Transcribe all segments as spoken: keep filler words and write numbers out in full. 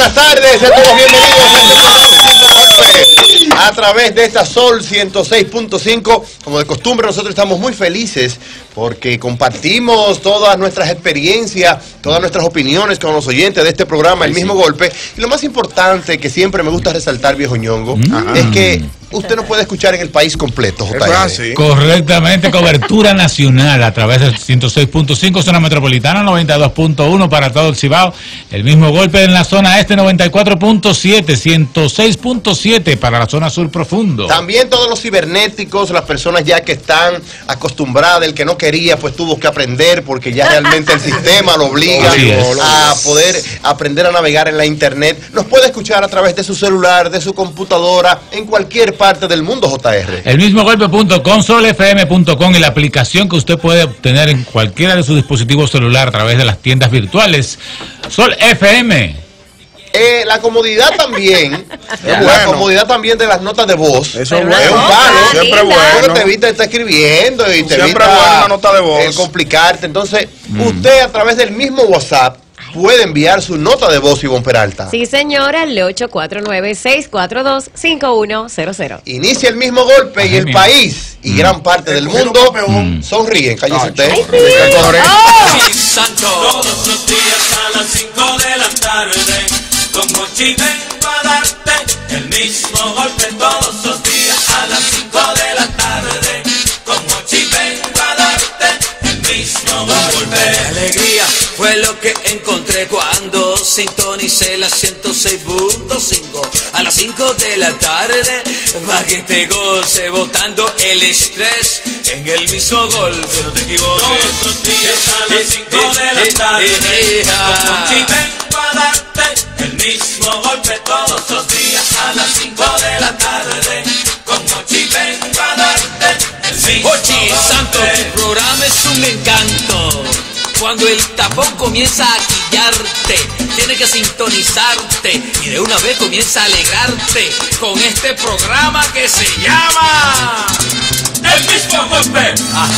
buenas tardes, sean todos bienvenidos a este programa a través de esta Sol ciento seis punto cinco. Como de costumbre, nosotros estamos muy felices porque compartimos todas nuestras experiencias, todas nuestras opiniones con los oyentes de este programa, El Mismo Golpe. Y lo más importante que siempre me gusta resaltar, viejo ñongo, mm. es que usted no puede escuchar en el país completo, J R. Correctamente, cobertura nacional a través del ciento seis punto cinco, zona metropolitana, noventa y dos punto uno para todo el Cibao. El Mismo Golpe en la zona este, noventa y cuatro punto siete, ciento seis punto siete para la zona sur profundo. También todos los cibernéticos, las personas ya que están acostumbradas, el que no quería, pues tuvo que aprender porque ya realmente el sistema lo obliga a poder aprender a navegar en la internet. Nos puede escuchar a través de su celular, de su computadora, en cualquier parte del mundo, J R. El mismo golpe punto com, sol f m punto com y la aplicación que usted puede obtener en cualquiera de sus dispositivos celular a través de las tiendas virtuales. Sol F M. Eh, la comodidad también, la bueno. comodidad también de las notas de voz. Eso es bueno. un palo. Siempre bueno. Porque te evita estar escribiendo y te Siempre evita bueno una nota de voz. Eh, complicarte. Entonces, mm. usted a través del mismo WhatsApp puede enviar su nota de voz, Ivonne Peralta. Sí, señora, al ocho cuatro nueve, seis cuatro dos, cinco uno cero cero. Inicia el mismo golpe Ay, y el mía. país y mm. gran parte del mundo mm. sonríen. Cállese usted. Ay, sí. Oh. Todos los días a las cinco de la tarde, con Mochi vengo a darte el mismo golpe. Todos los días a las cinco de la tarde, con Mochi vengo a darte el mismo golpe. Alegría fue lo que encontré cuando sintonicé la ciento seis punto cinco a las cinco de la tarde, para que te goce botando el estrés en el mismo golpe. No te equivoques. Todos los días a las cinco de la tarde, con Mochi vengo a darte el mismo golpe. Todos los días a las cinco de la tarde, con Mochi vengo a darte el mismo golpe. Mochi Santo, tu programa es un encanto. Cuando el tapón comienza a quillarte, tiene que sintonizarte y de una vez comienza a alegrarte con este programa que se llama El Mismo Golpe.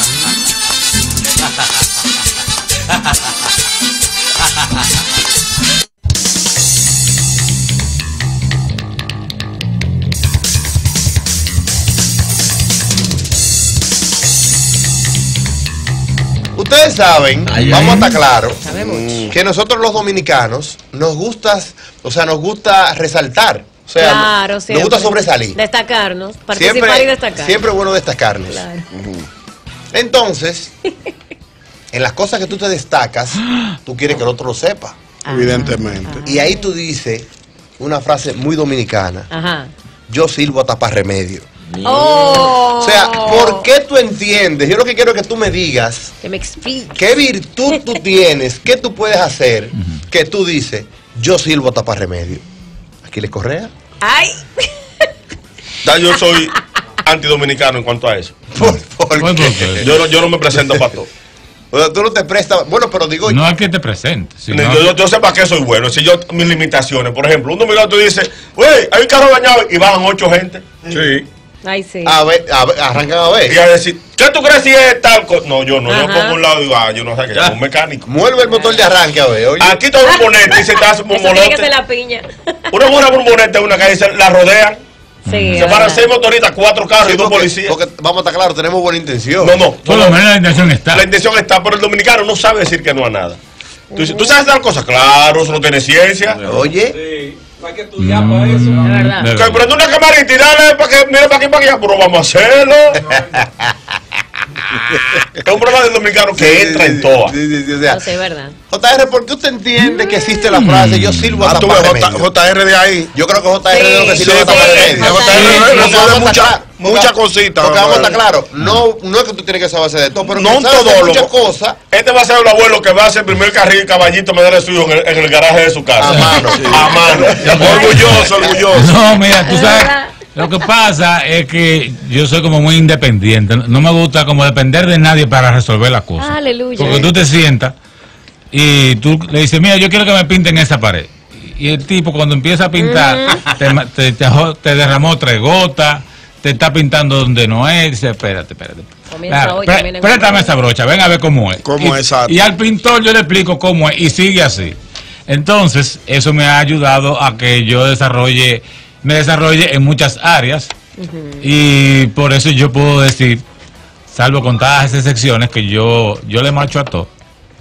Ustedes saben, ay, vamos ay. a estar claros, Sabemos. que nosotros los dominicanos nos gusta, o sea, nos gusta resaltar. O sea, Claro, nos siempre. gusta sobresalir. Destacarnos, participar Siempre, y destacar. siempre es bueno destacarnos. Claro. Entonces, en las cosas que tú te destacas, tú quieres que el otro lo sepa. Ajá. Evidentemente. Y ahí tú dices una frase muy dominicana: Ajá. yo sirvo a tapar remedio. Oh. O sea, ¿por qué tú entiendes? Yo lo que quiero es que tú me digas Que me explique. qué virtud tú tienes, qué tú puedes hacer, que tú dices, yo sirvo a tapar remedio. ¿Aquiles Correa? Ay. Ya yo soy antidominicano en cuanto a eso. ¿Por, por ¿Por qué? qué? Yo no, yo no me presento para todo. O sea, tú no te prestas. Bueno, pero digo. No es que te presentes, sino Yo, yo, yo sé para qué soy bueno. Si yo, mis limitaciones, por ejemplo, un dominicano tú dices, güey, hay un carro dañado y bajan ocho gente. Sí. Ay, sí. A ver, a ver, arrancan a ver. Y a decir, ¿qué tú crees si es tal cosa? No, yo no. Yo Ajá. pongo un lado y digo, ah, yo no sé qué, es un mecánico. Mueve el motor de arranque, a ver. Oye. Aquí está un bonete y se te hace un Eso tiene que ser molote. la piña. Una buena bomboneta en una calle, se la rodean. Sí. Se paran seis motoristas, cuatro carros Sí, y dos porque, policías. porque vamos a estar claros, tenemos buena intención. No, no. por lo menos la intención está. La intención está, pero el dominicano no sabe decir que no a nada. Tú, dices, ¿tú sabes dar cosas? Claro, eso no tiene ciencia. Oye. Sí, hay que estudiar para eso. De verdad. De Que verdad. prende una camarita y dale para que mire para aquí para allá, pero vamos a hacerlo. Es un problema del dominicano que Sí, entra sí, en toa. sí, sí, sí, o sea, No sé, es verdad. J R, ¿por qué usted entiende que existe la frase yo sirvo a Ah, tú tapar ves remedio? J R de ahí. Yo creo que J R es lo que Sí, sirve a sí, tapar sí, remedio. J R no Porque sabe vamos a mucha- estar- muchas porque- cositas, Porque vamos a estar ¿verdad? claros, no, no es que tú tienes que saberse de todo, pero No que un sabes hacer todólogo. muchas cosas Este va a ser el abuelo que va a hacer el primer carril y caballito me da suyo en el, en el garaje de su casa. a mano. A mano. Orgulloso, orgulloso. No, mira, tú Es sabes, verdad. lo que pasa es que yo soy como muy independiente. No me gusta como depender de nadie para resolver las cosas. Aleluya. Porque tú te sientas y tú le dices, mira, yo quiero que me pinten esa pared. Y el tipo cuando empieza a pintar, te, ma- te, te, jo- te derramó tres gotas, te está pintando donde no es. Dice, espérate, espérate. Comienza Claro, hoy, pré- termina en préstame otro. esa brocha, ven a ver cómo es. ¿Cómo y, es, exacto? y al pintor yo le explico cómo es y sigue así. Entonces, eso me ha ayudado a que yo desarrolle, me desarrolle en muchas áreas. Uh-huh. Y por eso yo puedo decir, salvo contadas esas excepciones, que yo, yo le marcho a todo.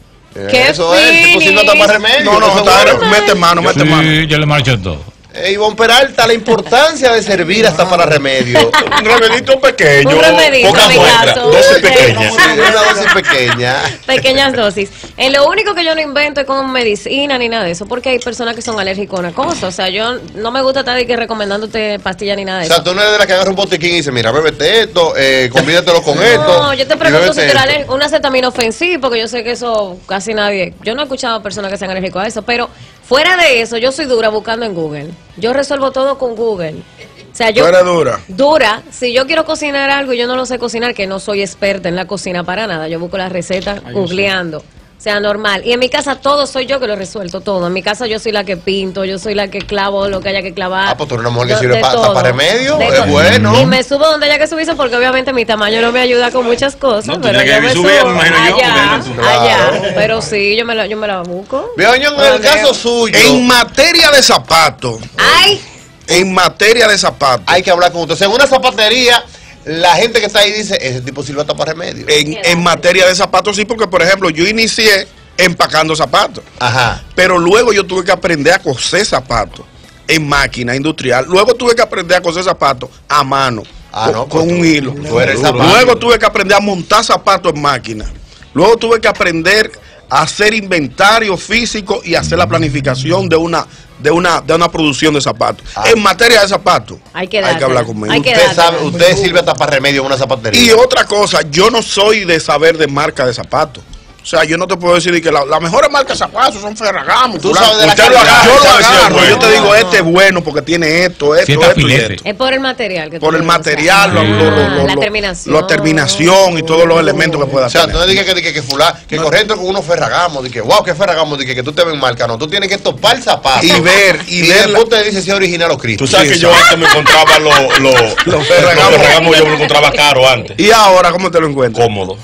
¿Qué eso es, tipo si no tapa remedio. No, no, está, mete mano, mete sí, mano. Yo le marcho a todo. Eh, Ivonne Peralta, la importancia de servir hasta para remedio. Un remedito pequeño. Un remedito, poca en mi muestra, caso. dosis Sí. pequeñas. Sí, una dosis pequeña. Pequeñas dosis. En lo único que yo no invento es con medicina ni nada de eso, porque hay personas que son alérgicas a una cosa. O sea, yo no me gusta estar de que recomendándote pastillas ni nada de O sea, eso. tú no eres de la que agarra un botiquín y dice, mira, bébete esto, eh, convídatelo con esto. No, yo te pregunto si tú eres esto. alérgico a una acetaminofén, porque yo sé que eso casi nadie. Yo no he escuchado a personas que sean alérgicos a eso, pero fuera de eso, yo soy dura buscando en Google. Yo resuelvo todo con Google. O sea, yo. Tú eres dura. Dura. Si yo quiero cocinar algo y yo no lo sé cocinar, que no soy experta en la cocina para nada, yo busco las recetas googleando. O sea, normal. Y en mi casa todo soy yo que lo resuelto todo. En mi casa yo soy la que pinto, yo soy la que clavo lo que haya que clavar. Ah, pues tú eres una mujer que Yo- sirve de pa- todo. para remedio, De es todo. bueno. Y me subo donde haya que subirse porque obviamente mi tamaño no me ayuda con muchas cosas. No, tú pero tienes yo que me subir, subo me imagino yo, allá, porque- allá. Claro. Pero sí, yo me la, yo me la busco. Beoño, en el caso suyo, En materia de zapatos, Ay, en materia de zapatos, hay que hablar con usted. O sea, en una zapatería, la gente que está ahí dice, ese tipo sirve hasta para remedio. en, en materia de zapatos sí, porque por ejemplo, yo inicié empacando zapatos, Ajá. pero luego yo tuve que aprender a coser zapatos en máquina industrial. Luego tuve que aprender a coser zapatos a mano, Ah, con, no, pues con tú- un hilo. tú eres zapato. Luego tuve que aprender a montar zapatos en máquina. Luego tuve que aprender a hacer inventario físico y hacer la planificación de una de una de una producción de zapatos. Ah. En materia de zapatos, Hay que hay que dártela. hablar conmigo. Hay que Usted dártela. sabe, usted sirve hasta para remedio en una zapatería. Y otra cosa, yo no soy de saber de marca de zapatos. O sea, yo no te puedo decir que la- las mejores marcas de zapatos son Ferragamo. Tú fulano. sabes de la Usted lo calidad. agarra, yo lo sabe si es agarro. bueno. Yo te digo, No, este es no. bueno porque tiene esto, esto, Sienta esto y filete. esto. Es por el material que tú Por el le usas. material, lo- Ah, lo- lo- lo- la lo- terminación. la terminación y todos los elementos que pueda O sea, tener. tú no digas que, que, que, fulano, que corriendo con unos Ferragamo, de que wow, que Ferragamo, de que, que tú te ves marca, no, tú tienes que topar el zapato Y ver, y y, ver después te dice si es original o Cristo. Tú sabes Sí, que yo exacto. antes me encontraba los los Los los Ferragamo. Ferragamo, yo me lo encontraba caro antes. Y ahora, ¿cómo te lo encuentras? Cómodo.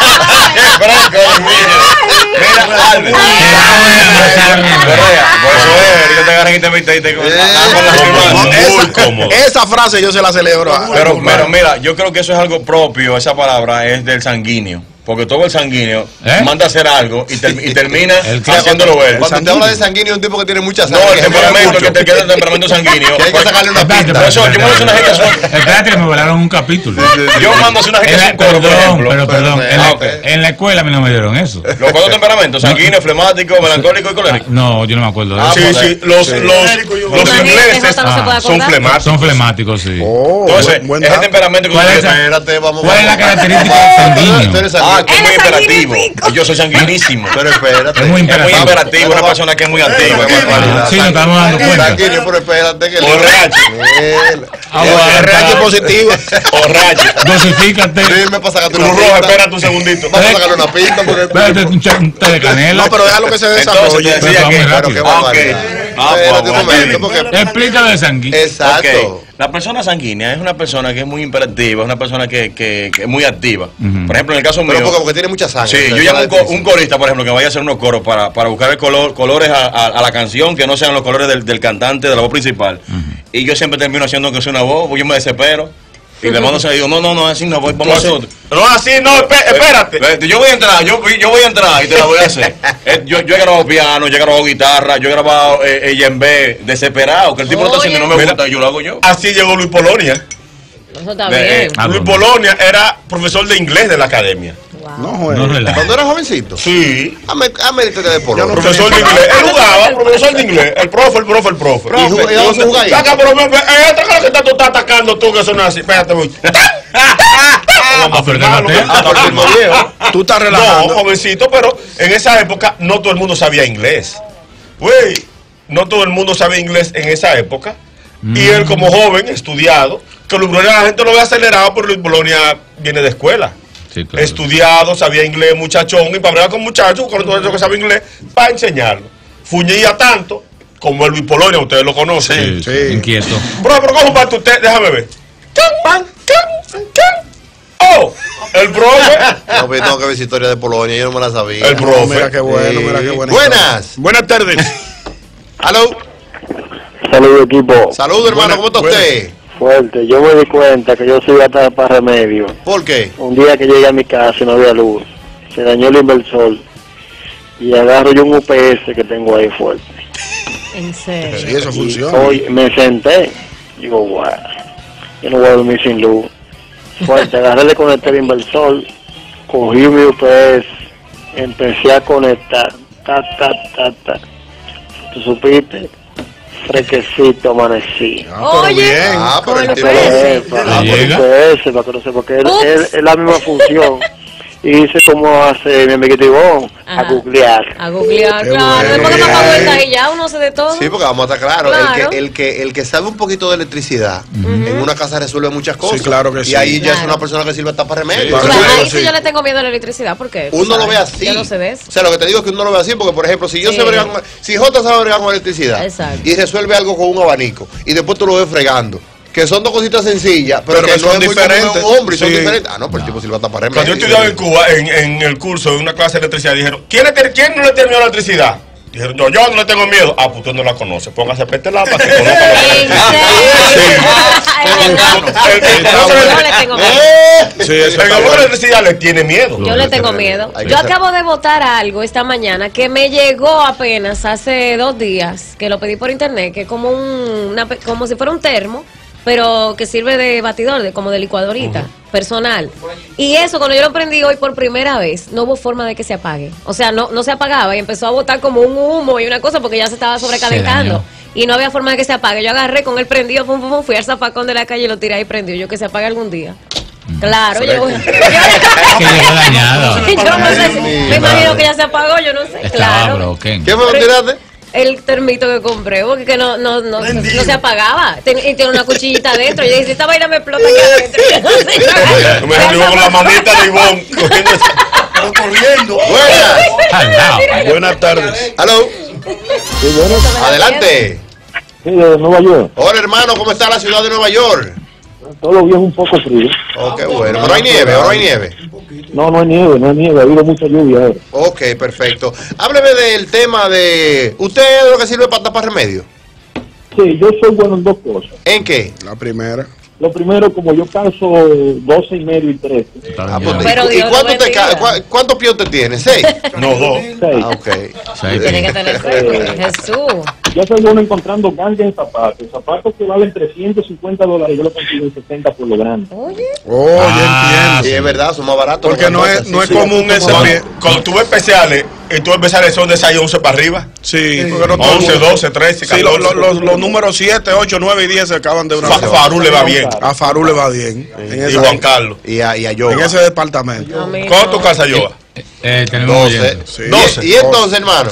Mira, Albert. Correa, por eso es, yo te agarré y te metiste con con las No, firmas. Muy esa, cómodo. esa frase yo se la celebro. a- Pero, a- pero mira, yo creo que eso es algo propio, esa palabra es del sanguíneo. Porque todo el sanguíneo ¿Eh? manda a hacer algo y, ter- y termina El que- haciéndolo él. Cuando te habla de sanguíneo, es un tipo que tiene mucha sangre. No, el que se mueve temperamento, mucho. que te queda el temperamento sanguíneo. Que hay que sacarle una Espérate, pinta. Por eso, yo me hago una gente son- Espérate, que me volaron un capítulo. Yo mando a hacer una gente En la- sin coro, por perdón, ejemplo. pero perdón, en Ah, la, ok. en la escuela a mí no me dieron eso. Los cuatro temperamentos, sanguíneo, flemático, melancólico y colérico. No, yo no me acuerdo de Ah, eso. Sí, sí, los, los, los Imagínate, ingleses Jota no se puede son acordar. flemáticos. Son flemáticos, sí. Oh, Entonces, buen- buen ese dato. temperamento que ¿Cuál es ustedes- esa? Espérate, vamos. ¿Cuál es la vamos. característica del sanguíneo? Tú eres Ah, sanguíneo. que es muy Él es imperativo. sanguíneo. Yo soy sanguinísimo. Pero espérate. Es muy Es muy imperativo. imperativo, una persona que es muy antigua. que es muy Ah, válida. sí, nos estamos dando cuenta. Sanguíneo, pero espérate que O R H. Él. Aguanta. R H positivo. O rayo. Dosifícate. Dime para sacarte Cruz una Roja, pinta. espérate un segundito. Vamos a sacarle una pinta porque. Espérate, un, cha- un té de canela. No, pero déjalo que se Entonces, desarrolle. te Pero decía vamos que... rápido. Pero qué Ah, ok. barbaridad. Ah, Espérate pues, un momento, porque. Explícalo de sanguíneo. Exacto. Ok. La persona sanguínea es una persona que es muy imperativa, es una persona que, que, que es muy activa. Ujú. Por ejemplo, en el caso Pero mío... porque, porque tiene mucha sangre. Sí, Esa yo es llamo la un, co- definición. un corista, por ejemplo, que vaya a hacer unos coros para, para buscar el color, colores a, a- a la canción que no sean los colores del, del cantante, de la voz principal. Y yo siempre termino haciendo que sea una voz, porque yo me desespero. Y le mando a digo, no, no, no, así no, voy- vamos a hacer otro. No, así no, espé- espérate. Ve, Yo voy a entrar, yo, yo voy a entrar y te la voy a hacer. Eh, yo, yo he grabado piano, yo he grabado guitarra, yo he grabado eh, yembe, desesperado, que el tipo lo está haciendo y no me Mira. gusta y yo lo hago yo. Así llegó Luis Polonia. Eso está Ve, bien. eh, Ah, Luis bueno. Polonia era profesor de inglés de la academia. Wow. No, No juegue. relaja. Cuando era jovencito. Sí. América de Polo. Profesor de inglés. Él jugaba, profesor de inglés. El profe, el profe, el profe. Y jugaba- y daba su jugadita. Saca, pero me- eh, esta cosa que está- tú estás atacando tú, que son así. Espérate, voy. Vamos a pero firmarlo, déjate. que está firmo viejo. Tú estás No, relajando. jovencito, pero en esa época no todo el mundo sabía inglés. Güey, no todo el mundo sabía inglés en esa época. Y él como joven, estudiado, que Luis Polonia la gente lo ve acelerado, pero Luis Polonia viene de escuela. Sí, claro. Estudiado, sabía inglés, muchachón, y para hablar con muchachos, con todo eso que sabe inglés, para enseñarlo. Fuñía tanto, como el Luis Polonia, ustedes lo conocen. Sí, sí, Sí. inquieto. Bro, pero ¿cómo parte usted? Déjame ver. Can, can, can. Oh, el profe. No, pero tengo que ver esa historia de Polonia, yo no me la sabía. El profe. Mira qué bueno, Sí. mira qué bueno. Buenas. Buenas tardes. Aló. Saludos, equipo. Saludos, hermano, ¿cómo está usted? Fuerte. Yo me di cuenta que yo soy hasta para remedio. ¿Por qué? Un día que llegué a mi casa y no había luz, se dañó el inversor y agarro yo un U P S que tengo ahí fuerte. ¿En serio? Sí, eso Y funciona. hoy me senté, digo, guau, yo no voy a dormir sin luz. Fuerte, agarré, le conecté el inversor, cogí mi U P S, empecé a conectar, ta, ta, ta, ta. ¿Tú supiste? Fresquecito amanecí. Ah, pero Oye, bien. Ah, pero con el el tipo- U P S. Eh, para ¿Le llega? el U P S, para que no sepa, porque él- Ups. él- es la misma función. Y hice como hace mi amiguito Ivón, a Ajá. googlear. A googlear, Qué claro. bueno. Después que me apagó el talle ya uno hace de todo. Sí, porque vamos a estar claros, Claro. el, que, el, que, el que sabe un poquito de electricidad, en una casa resuelve muchas cosas. claro que Y sí. ahí ya es Claro. una persona que sirve hasta para remedio. Sí, O sea, Claro, Claro, ahí sí sí. yo le tengo miedo a la electricidad porque uno lo ve así. Ya no se ve. O sea, lo que te digo es que uno lo ve así, porque por ejemplo, si yo Sí. sé bregar con- si Jota sabe bregar con electricidad Exacto. y resuelve algo con un abanico y después tú lo ves fregando, que son dos cositas sencillas, pero, Pero que, que no son es muy común en diferentes. un hombre y son Sí. diferentes. Ah, no, pero el tipo sirve hasta para Cuando yo remedio. estudiaba en Cuba, en, en el curso de una clase de electricidad, dijeron, ¿quién, le te- ¿quién no le tiene miedo a la electricidad? Dijeron, yo, yo no le tengo miedo. Ah, pues usted no la conoce. Póngase a este lado para que conozca lo que ¿En es. serio? Es verdad. El que no se Yo le- le tengo miedo. ¡Eh! Sí, eso el está que no bueno. la electricidad le tiene miedo. Yo le tengo miedo. Hay que Yo ser- acabo de votar algo esta mañana que me llegó apenas hace dos días, que lo pedí por internet, que es como un, una pe- como si fuera un termo, pero que sirve de batidor, de, como de licuadorita, personal. Y eso, cuando yo lo prendí hoy por primera vez, no hubo forma de que se apague. O sea, no, no se apagaba y empezó a botar como un humo y una cosa porque ya se estaba sobrecalentando. dañó. Y no había forma de que se apague. Yo agarré con el prendido, pum, pum, pum, fui al zafacón de la calle y lo tiré ahí prendido. Yo que se apague algún día. Claro, yo, Que llegó dañado. yo no sé, si- Ay, me imagino madre. que ya se apagó, yo no sé. Estaba Claro. broken. ¿Qué fue lo que tiraste? El termito que compré, porque que no, no, no, no se apagaba. Ten- y tiene una cuchillita adentro. Y yo dije, esta vaina me explota aquí adentro. Yo no sé. Yo me salió con la manita de Ivonne cogiendo esa- pero corriendo. Buenas. Al lado. Buenas tardes. Aló. Adelante. Sí, de Nueva York. Hola, hermano, ¿cómo está la ciudad de Nueva York? Todos los días un poco frío. Oh, qué bueno. Pero hay nieve, ahora hay nieve. No, no hay nieve, no hay nieve, ha habido mucha lluvia ahora. Ok, perfecto. Hábleme del tema de... ¿Usted es de lo que sirve para tapar remedio? Sí, yo soy bueno en dos cosas. ¿En qué? La primera. Lo primero, como yo calzo doce y medio y trece. Ah, pues, Pero ¿y, Dios y cuánto lo te ca- bendiga. cua- ¿Cuántos pies usted tiene? ¿Seis? No, dos. seis. Ah, ok. Tiene que tener fe. Jesús. Yo soy bueno encontrando gangas en zapatos. Zapatos que valen trescientos cincuenta dólares, yo lo consigo en setenta por lo grande. Oye. Oh, Ah, ya entiendo. Sí, es verdad, son más baratos. Porque los no es, grandotes, no sí, es sí. común ese Cuando, pie. cuando tú ves especiales, y tú especiales son de seis a once para arriba. Sí, porque no todo el once, mundo- doce, trece, Sí, los, catorce. los, los, los números siete, ocho, nueve y diez se acaban de una Fa- vez. Farú le va bien. A Farú le va bien. En, Y esa- Juan Carlos. Y a, y a Yoga. en ese departamento. A mí ¿Cuánto tu no. casa lleva? Eh, tenemos doce. oyentes. Sí. Y- doce. Y, entonces, hermano,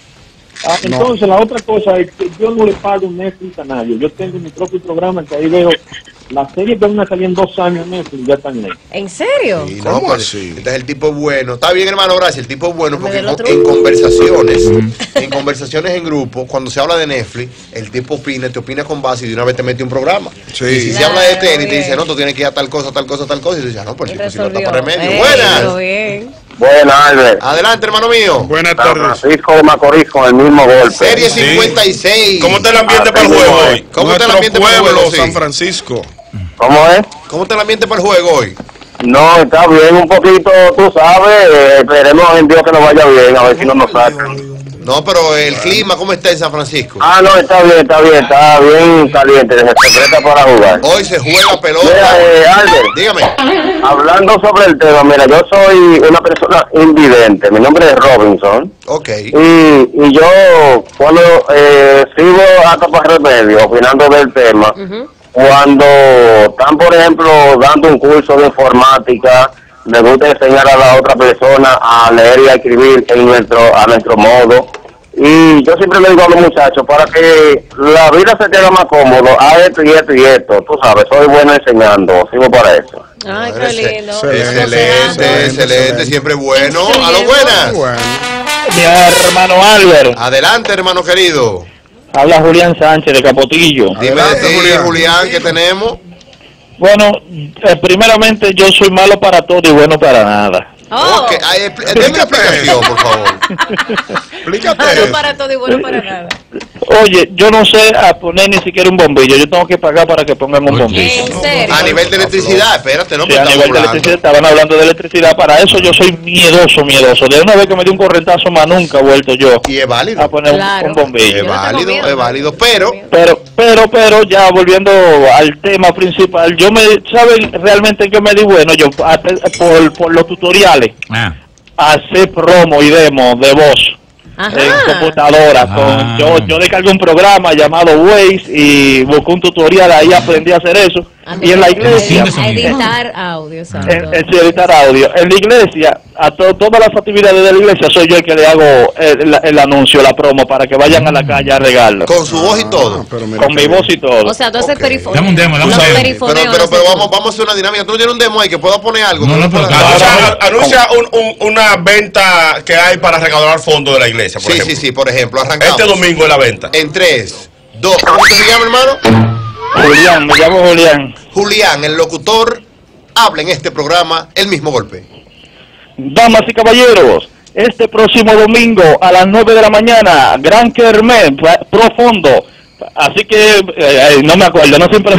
Ah, entonces, la otra cosa es que yo no le pago Netflix a nadie. Yo tengo mi propio programa que ahí veo las series que van a salir en dos años en Netflix, ya están ahí. ¿En serio? y no, ¿Cómo pues, así? entonces el tipo es bueno. Está bien, hermano, gracias. El tipo es bueno Me porque del en, otro. en conversaciones, en conversaciones en grupo, cuando se habla de Netflix, el tipo opina, te opina con base y de una vez te mete un programa. Sí. Y si se Claro, habla de tenis, te bien. dice, no, tú tienes que ir a tal cosa, tal cosa, tal cosa. Y tú dices, ah, no, pues Y el tipo si no está resolvió. para remedio. Eh, Buenas. todo bien. Buenas, Albert. Adelante, hermano mío. Buenas San tardes. Francisco de Macorís con el mismo golpe. Serie Sí. cincuenta y seis. ¿Cómo está el ambiente para el Así juego mismo hoy? es. ¿Cómo está el Nuestro ambiente para el pueblo, juego? Sí. San Francisco. ¿Cómo es? ¿Cómo está el ambiente para el juego hoy? No, está bien, un poquito, tú sabes, eh, esperemos en Dios que nos vaya bien, a ver si no nos sacan. No, pero el clima, ¿cómo está en San Francisco? Ah, no, está bien, está bien, está bien caliente, se presta para jugar. Hoy se juega Mira, pelota. eh, Albert, Dígame. hablando sobre el tema, mira, yo soy una persona invidente, mi nombre es Robinson, Ok. y, y yo cuando eh, sigo a tapar remedio, opinando del tema, cuando están, por ejemplo, dando un curso de informática, me gusta enseñar a la otra persona a leer y a escribir en nuestro, a nuestro modo. Y yo siempre le digo a los muchachos, para que la vida se te haga más cómodo, haz esto y esto y esto. Tú sabes, soy bueno enseñando, sigo para eso. Ay, qué Madre, lindo. excelente, Excelente, Excelente, excelente, excelente. siempre bueno. Excelente. A lo buenas. Bueno. Mi hermano Albert, Adelante, hermano querido. habla Julián Sánchez de Capotillo. Dime Adelante, de ti, Julián. Julián, ¿qué tenemos? Bueno, eh, primeramente yo soy malo para todo y bueno para nada. Oh, Ok, ay, expl- Deme una explicación, por favor. Explícate Malo eso. para todo y bueno para nada. Oye, yo no sé a poner ni siquiera un bombillo. Yo tengo que pagar para que pongan un bombillo. ¿En serio? A nivel de electricidad, espérate, no Sí, me a estamos nivel de hablando. electricidad, estaban hablando de electricidad. Para eso yo soy miedoso, miedoso. De una vez que me dio un correntazo más nunca he vuelto yo Y es válido. a poner un- Claro. un, bombillo. Es Yo no tengo válido, miedo, es válido, pero Pero, pero, pero, ya volviendo al tema principal, yo me, ¿saben realmente que me di bueno? Yo, a- por, por los tutoriales, Ah. hacer promo y demo de voz. Ajá. En computadora, Ah. con, yo, yo descargué un programa llamado Waze y busqué un tutorial, ahí aprendí a hacer eso. Y en la iglesia, Entiende A sonido. editar audio, exacto. en, en sí, editar audio, en la iglesia, a to- todas las actividades de la iglesia soy yo el que le hago el, el anuncio, la promo, para que vayan a la calle a regarlo. con su voz y todo. Pero mira Con mi que- voz y todo. O sea, tú haces Ok. perifoneo. Dame un demo, dame un Los demo. Pero, perifoneos pero, los pero haces vamos, tú. vamos a hacer una dinámica. Tú no tienes un demo ahí que pueda poner algo. No, que no, pero pueda- claro. Anuncia, anuncia un- un- una venta que hay para recaudar fondos de la iglesia, por Sí, ejemplo. sí, sí, por ejemplo, arrancamos. Este domingo es la venta. En tres, dos, ¿cómo se llama, hermano? Julián, me llamo Julián. Julián, el locutor, habla en este programa el mismo golpe. Damas y caballeros, este próximo domingo a las nueve de la mañana, Gran Kermés, profundo. Así que, eh, eh, no me acuerdo, no siempre...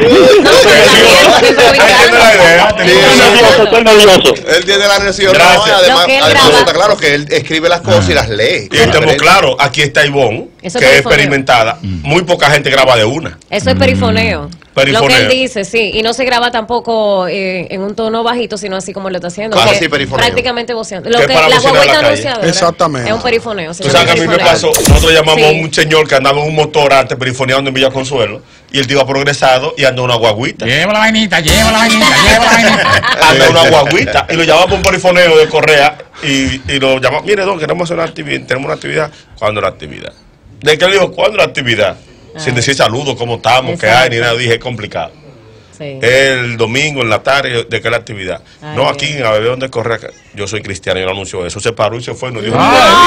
Entiende la idea. Estoy nervioso, estoy nervioso. Él tiene la reacción, no, Gracias. y además, Lo que él además graba. está claro que él escribe las cosas y las lee. Y estamos claros, aquí está Ivonne, Eso que es es perifoneo. experimentada. Muy poca gente graba de una. Eso es perifoneo. Perifoneo. Lo que él dice, sí. Y no se graba tampoco eh, en un tono bajito, sino así como lo está haciendo. ¿Cómo que así, perifoneo? Prácticamente voceando. Lo Que que para la bocinar guaguita la calle. anunciadora. Exactamente. Es un perifoneo. se Tú llama sabes que a mí me perifoneo. pasó, nosotros llamamos Sí. a un señor que andaba en un motor antes perifoneando en Villa Consuelo y el tío ha progresado y anda una guaguita. Lleva la vainita, lleva la vainita, lleva la vainita. Anda una guaguita y lo llamamos por un perifoneo de Correa y, y lo llamamos, mire don, queremos hacer una actividad, tenemos una actividad. ¿Cuándo la actividad? ¿De qué le digo? ¿Cuándo la actividad? Sin Ah. decir saludos, cómo estamos, qué hay, ni nada, dije, es complicado. Sí. El domingo en la tarde, ¿de qué es la actividad? Ay, no, Dios. aquí en Abebe donde Correa, yo soy cristiano, yo no anuncio eso. Se paró y se fue, nos dijo.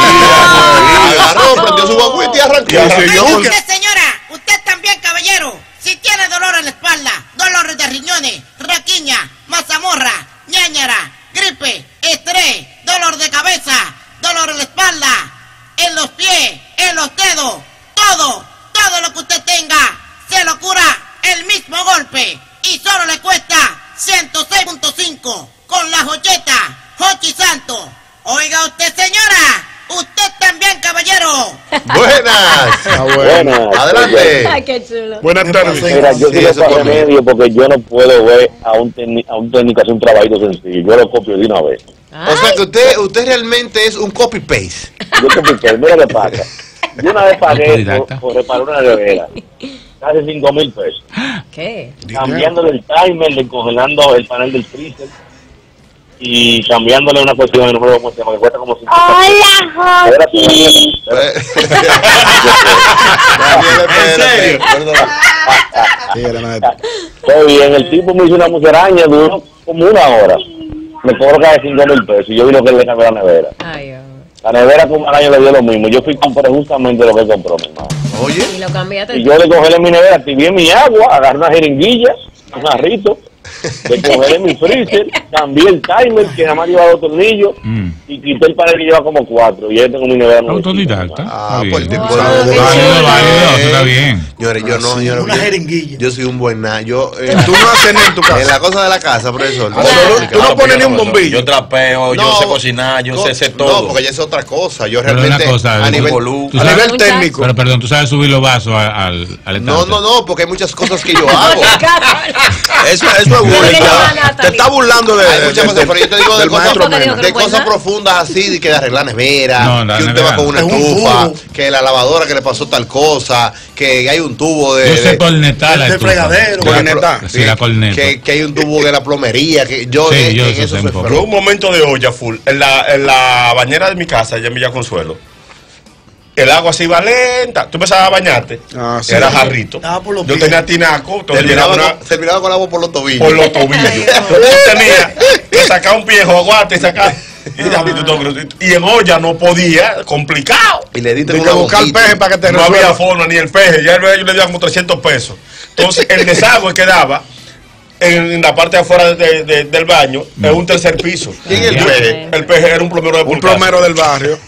Agarró, prendió su guaguita y arrancó. Y arrancó. Yo- Usted, señora, usted también, caballero. Si tiene dolor en la espalda, dolores de riñones, raquiña, mazamorra, ñáñara, gripe, estrés, dolor de cabeza, dolor en la espalda, en los pies, en los dedos, todo, todo lo que usted tenga, se lo cura el mismo golpe. Y solo le cuesta ciento seis punto cinco con la joyeta Jochi Santo. Oiga usted, señora, usted también, caballero. Buenas. Ah, bueno. Buenas. Adelante. Ay, qué chulo. Buenas tardes. Mira, yo Sí, sí eso lo fue remedio porque yo no puedo ver a un, técnico, a un técnico hacer un trabajito sencillo. Yo lo copio de una vez. O sea que usted, usted realmente es un copy-paste. Yo copié, mira qué pasa. Yo una vez pagué Autodidacta. por, por reparar una nevera. Casi cinco mil pesos. ¿Qué? Cambiándole el timer, descongelando el panel del freezer y cambiándole una cuestión que no me acuerdo cómo se llama, que cuesta como cinco Hola, Jochi. ¿En serio? Sí, era nada. Todo bien, el tipo me hizo una musaraña, duró como una hora. Me cobró casi cinco mil pesos y yo vi lo que él le cambió la nevera. Ay, Dios. La nevera con un año le dio lo mismo. Yo fui y compré justamente lo que compró, mi hermano. Oye, Y lo cambiaste. Y yo le congelé mi nevera, activé mi agua, agarré una jeringuilla, un jarrito, le congelé mi freezer, cambié el timer, que nada más llevaba dos tornillos, Mm. y quité el panel que lleva como cuatro. Y ahí tengo mi nevera nuevecita, Autodidacta. mi hermano. ah, Está pues el bien. tipo Wow, de- qué Válido, chulo. válido, eso está bien. Señores, yo no, yo no. Una yo- jeringuilla. Yo soy un buen nada. Yo, eh, Tú no haces nada en tu en casa. la cosa de la casa, profesor. Ah, solo- tú no pones ni un bombillo. Yo trapeo, yo sé cocinar, yo no, sé hacer todo. No, porque ya es otra cosa. Yo Pero realmente una cosa, a nivel Volú. tú A sabes- nivel Muchas- técnico. Pero perdón, tú sabes subir los vasos al, al, al No, estante. no, no, porque hay muchas cosas que yo hago. Eso, eso es Pero bullying. que llama a Te Natalie. está burlando de, Hay muchas de- cosas, de- pero yo te digo de del cosas, maestro Porque dijo Mena. que de no puede cosas nada. profundas así, de que de arreglar nevera, No, la que un nevera tema con una Es un estufa, tubo. que la lavadora que le pasó tal cosa, que hay un tubo de... Yo sé de- cornetar la de estufa. fregadero. Sí, la- Cornetar. Sí, la corneta. que, que hay un tubo de la plomería, que yo, Sí, en, yo en eso eso sé soy un poco. Yo flojo. un momento de olla full. En la, en la bañera de mi casa, allá en Villa Consuelo, el agua se iba lenta. Tú empezabas a bañarte, Ah, sí. era jarrito. Ah, por los Yo pies. tenía tinaco, entonces Terminaba llenaba una- con, terminaba con la voz por los tobillos. por los tobillos. Entonces yo tenía que sacar un viejo aguante y sacar. Y, y en olla no podía, complicado. Y le diste Hay una que buscar hojita. peje para que te No había resuelva. forma ni el peje. Ya el peje yo le daba como trescientos pesos. Entonces el desagüe quedaba en, en la parte de afuera de- de- del baño, en un tercer piso. ¿Quién es el el peje? peje? El peje era un plomero de Un Pulcasa. plomero del barrio.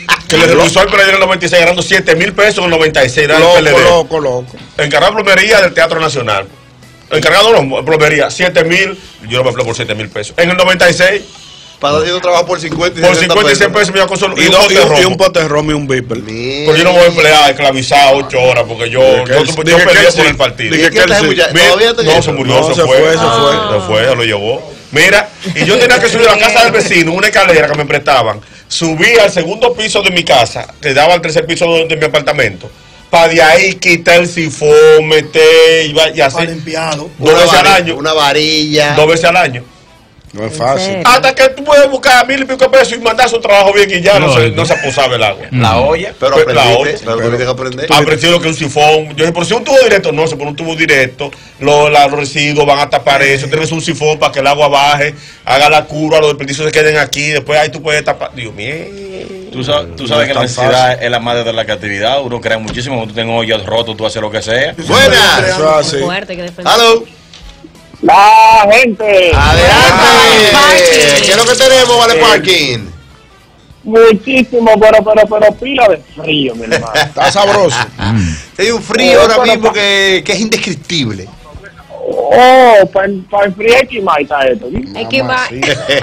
Que le redució al P L D en el noventa y seis ganando siete mil pesos en el noventa y seis. Loco, P L D. loco, loco. Encargado de plomería del Teatro Nacional. Encargado de plomería, siete mil. Yo no me empleo por siete mil pesos. En el noventa y seis. Para haciendo trabajo por cincuenta y Por cincuenta y seis pesos me iba con solo. Y, dos, y, un, y un pote de romo y un beeper. Porque yo no voy a emplear esclavizado ocho horas porque yo, yo, yo, yo peleé por el partido. Dije que él sí. No, se murió, no, se, se fue. fue, se fue. Se fue, se lo llevó. Mira, y yo tenía que subir a la casa del vecino, una escalera que me prestaban. Subí al segundo piso de mi casa, que daba al tercer piso de, de mi apartamento. Para de ahí quitar el sifón, meter y, y hacer. Limpiado. Dos veces al año. Una varilla. Dos veces al año. No es fácil. Hasta que tú puedes buscar mil y pico pesos y mandar su trabajo bien y ya no, no se, no se aposaba el agua. La olla. Pero la olla. Pero tuviste que aprender. Aprendí lo que es un sifón. Yo dije, por si un tubo directo, no, se pone un tubo directo, los, los residuos van a tapar eso, tienes un sifón para que el agua baje, haga la curva, los desperdicios se queden aquí, después ahí tú puedes tapar. Dios mío. Tú sabes, tú sabes que la necesidad es la madre de la creatividad. Uno crea muchísimo. Cuando tú tengas ollas rotos, tú haces lo que sea. Buenas. Fuerte que defender. Hello. La gente. Adelante. ¿Qué es lo que tenemos, Vale Parking? Muchísimo, pero, pero, pero pila de frío, mi hermano. Está sabroso. Hay un frío ahora mismo que, que es indescriptible. Oh, para pa enfriar Equimay está esto. ¿Sí? Equimay.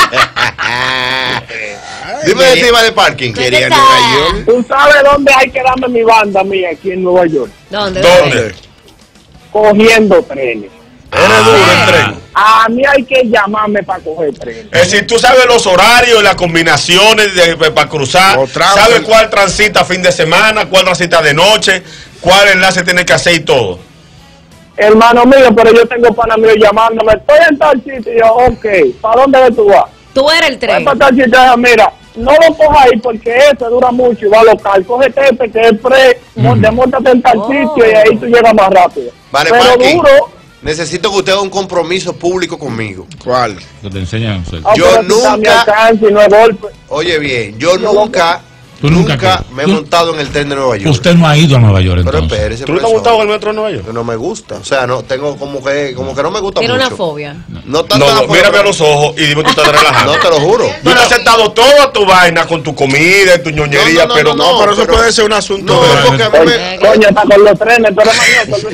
Dime de ti, Vale Parking. Quería Nueva York. ¿Tú sabes dónde hay que darme mi banda mía aquí en Nueva York? ¿Dónde? ¿Dónde? Cogiendo trenes. Eres duro el tren. A mí hay que llamarme para coger trenes. Es decir, tú sabes los horarios y las combinaciones de, de- para cruzar. Sabes cuál transita fin de semana, cuál transita de noche, cuál enlace tiene que hacer y todo. Hermano mío, pero yo tengo pana mío llamándome. Estoy en tal sitio. Y yo, ok, ¿para dónde tú vas? Tú eres el tren. Para tal sitio. Mira, no lo cojas ahí porque ese dura mucho y va local. Cógete este que es pre, desmóntate en tal sitio y ahí tú llegas más rápido. Vale pero Parking. duro. Necesito que usted haga un compromiso público conmigo. ¿Cuál? Que te enseñan. Ah, Yo pero si está a mi nunca. alcance y no es golpe. Oye bien, yo nunca. Tú nunca Nunca qué? me he Tú- montado en el tren de Nueva York. Usted no ha ido a Nueva York Pero entonces. espérese, ¿Tú no te has profesor. montado en el metro de Nueva York? Que no me gusta. O sea, no tengo como que como que no me gusta Tiene mucho. una fobia. No tanto No, la no, fobia, mírame a pero- los ojos y dime tú estás relajado. No te lo juro. Yo te he aceptado toda tu vaina con tu comida y tu ñoñería, No, no, no, pero no, No, pero eso pero- puede ser un asunto. No, de- porque a mí me. Coño, está con los trenes, pero mañana.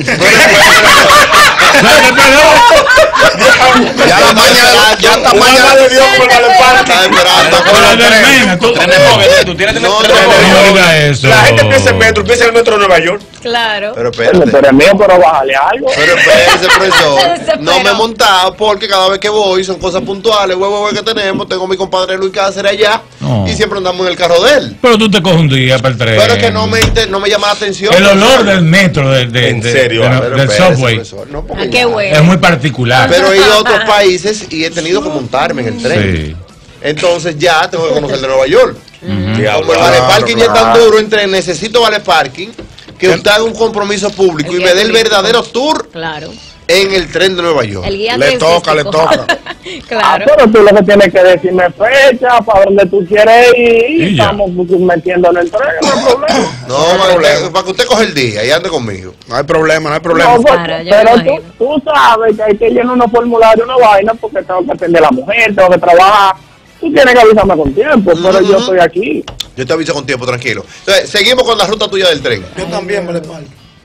Ya la mañana, ya está Un mañana. alma de Dios por Vale Parking. Está esperando. Con la del Mena, tú- Trenes jóvenes, tú tienes No, trenes no, jóvenes. No diga eso. La gente piensa en metro, piensa en el metro de Nueva York. Claro. Pero Coño, espérate. tú eres mío, pero bájale algo. Pero espérese, Se profesor. desesperó. No me he montado porque cada vez que voy son cosas puntuales. Huevo, huevo que tenemos. Tengo a mi compadre Luis Cáceres allá. No. Y siempre andamos en el carro de él. Pero tú te coges un día para el tren. Pero es que no me, inter- no me llama la atención. El olor profesor. del metro, de, de- En de- serio, de- Pero del espérese, subway, profesor. No, porque Ah, qué ya. bueno. es muy particular. Pero he ido a otros países y he tenido que montarme en el tren. Sí. Entonces ya tengo que conocer el de Nueva York. Diablo. Como el Vale Claro, Parking ya es tan claro. duro en tren, necesito Vale Parking. Que usted haga un compromiso público y me dé el verdadero tour Claro. en el tren de Nueva York. El guía Le toca, le turístico. toca. Claro. Ah, pero tú lo que tienes que decirme es fecha, para donde tú quieres ir, y Y ya. estamos metiendo en el tren, no hay problema. No, para, que- para que usted coge el día y ande conmigo. No hay problema, no hay problema. No, pues, Para, yo pero me tú, imagino. tú sabes que hay que llenar unos formularios, una vaina, porque tengo que atender a la mujer, tengo que trabajar. Tú tienes que avisarme con tiempo, pero yo estoy aquí. Yo te aviso con tiempo, tranquilo. Entonces, seguimos con la ruta tuya del tren. Yo también me le paro.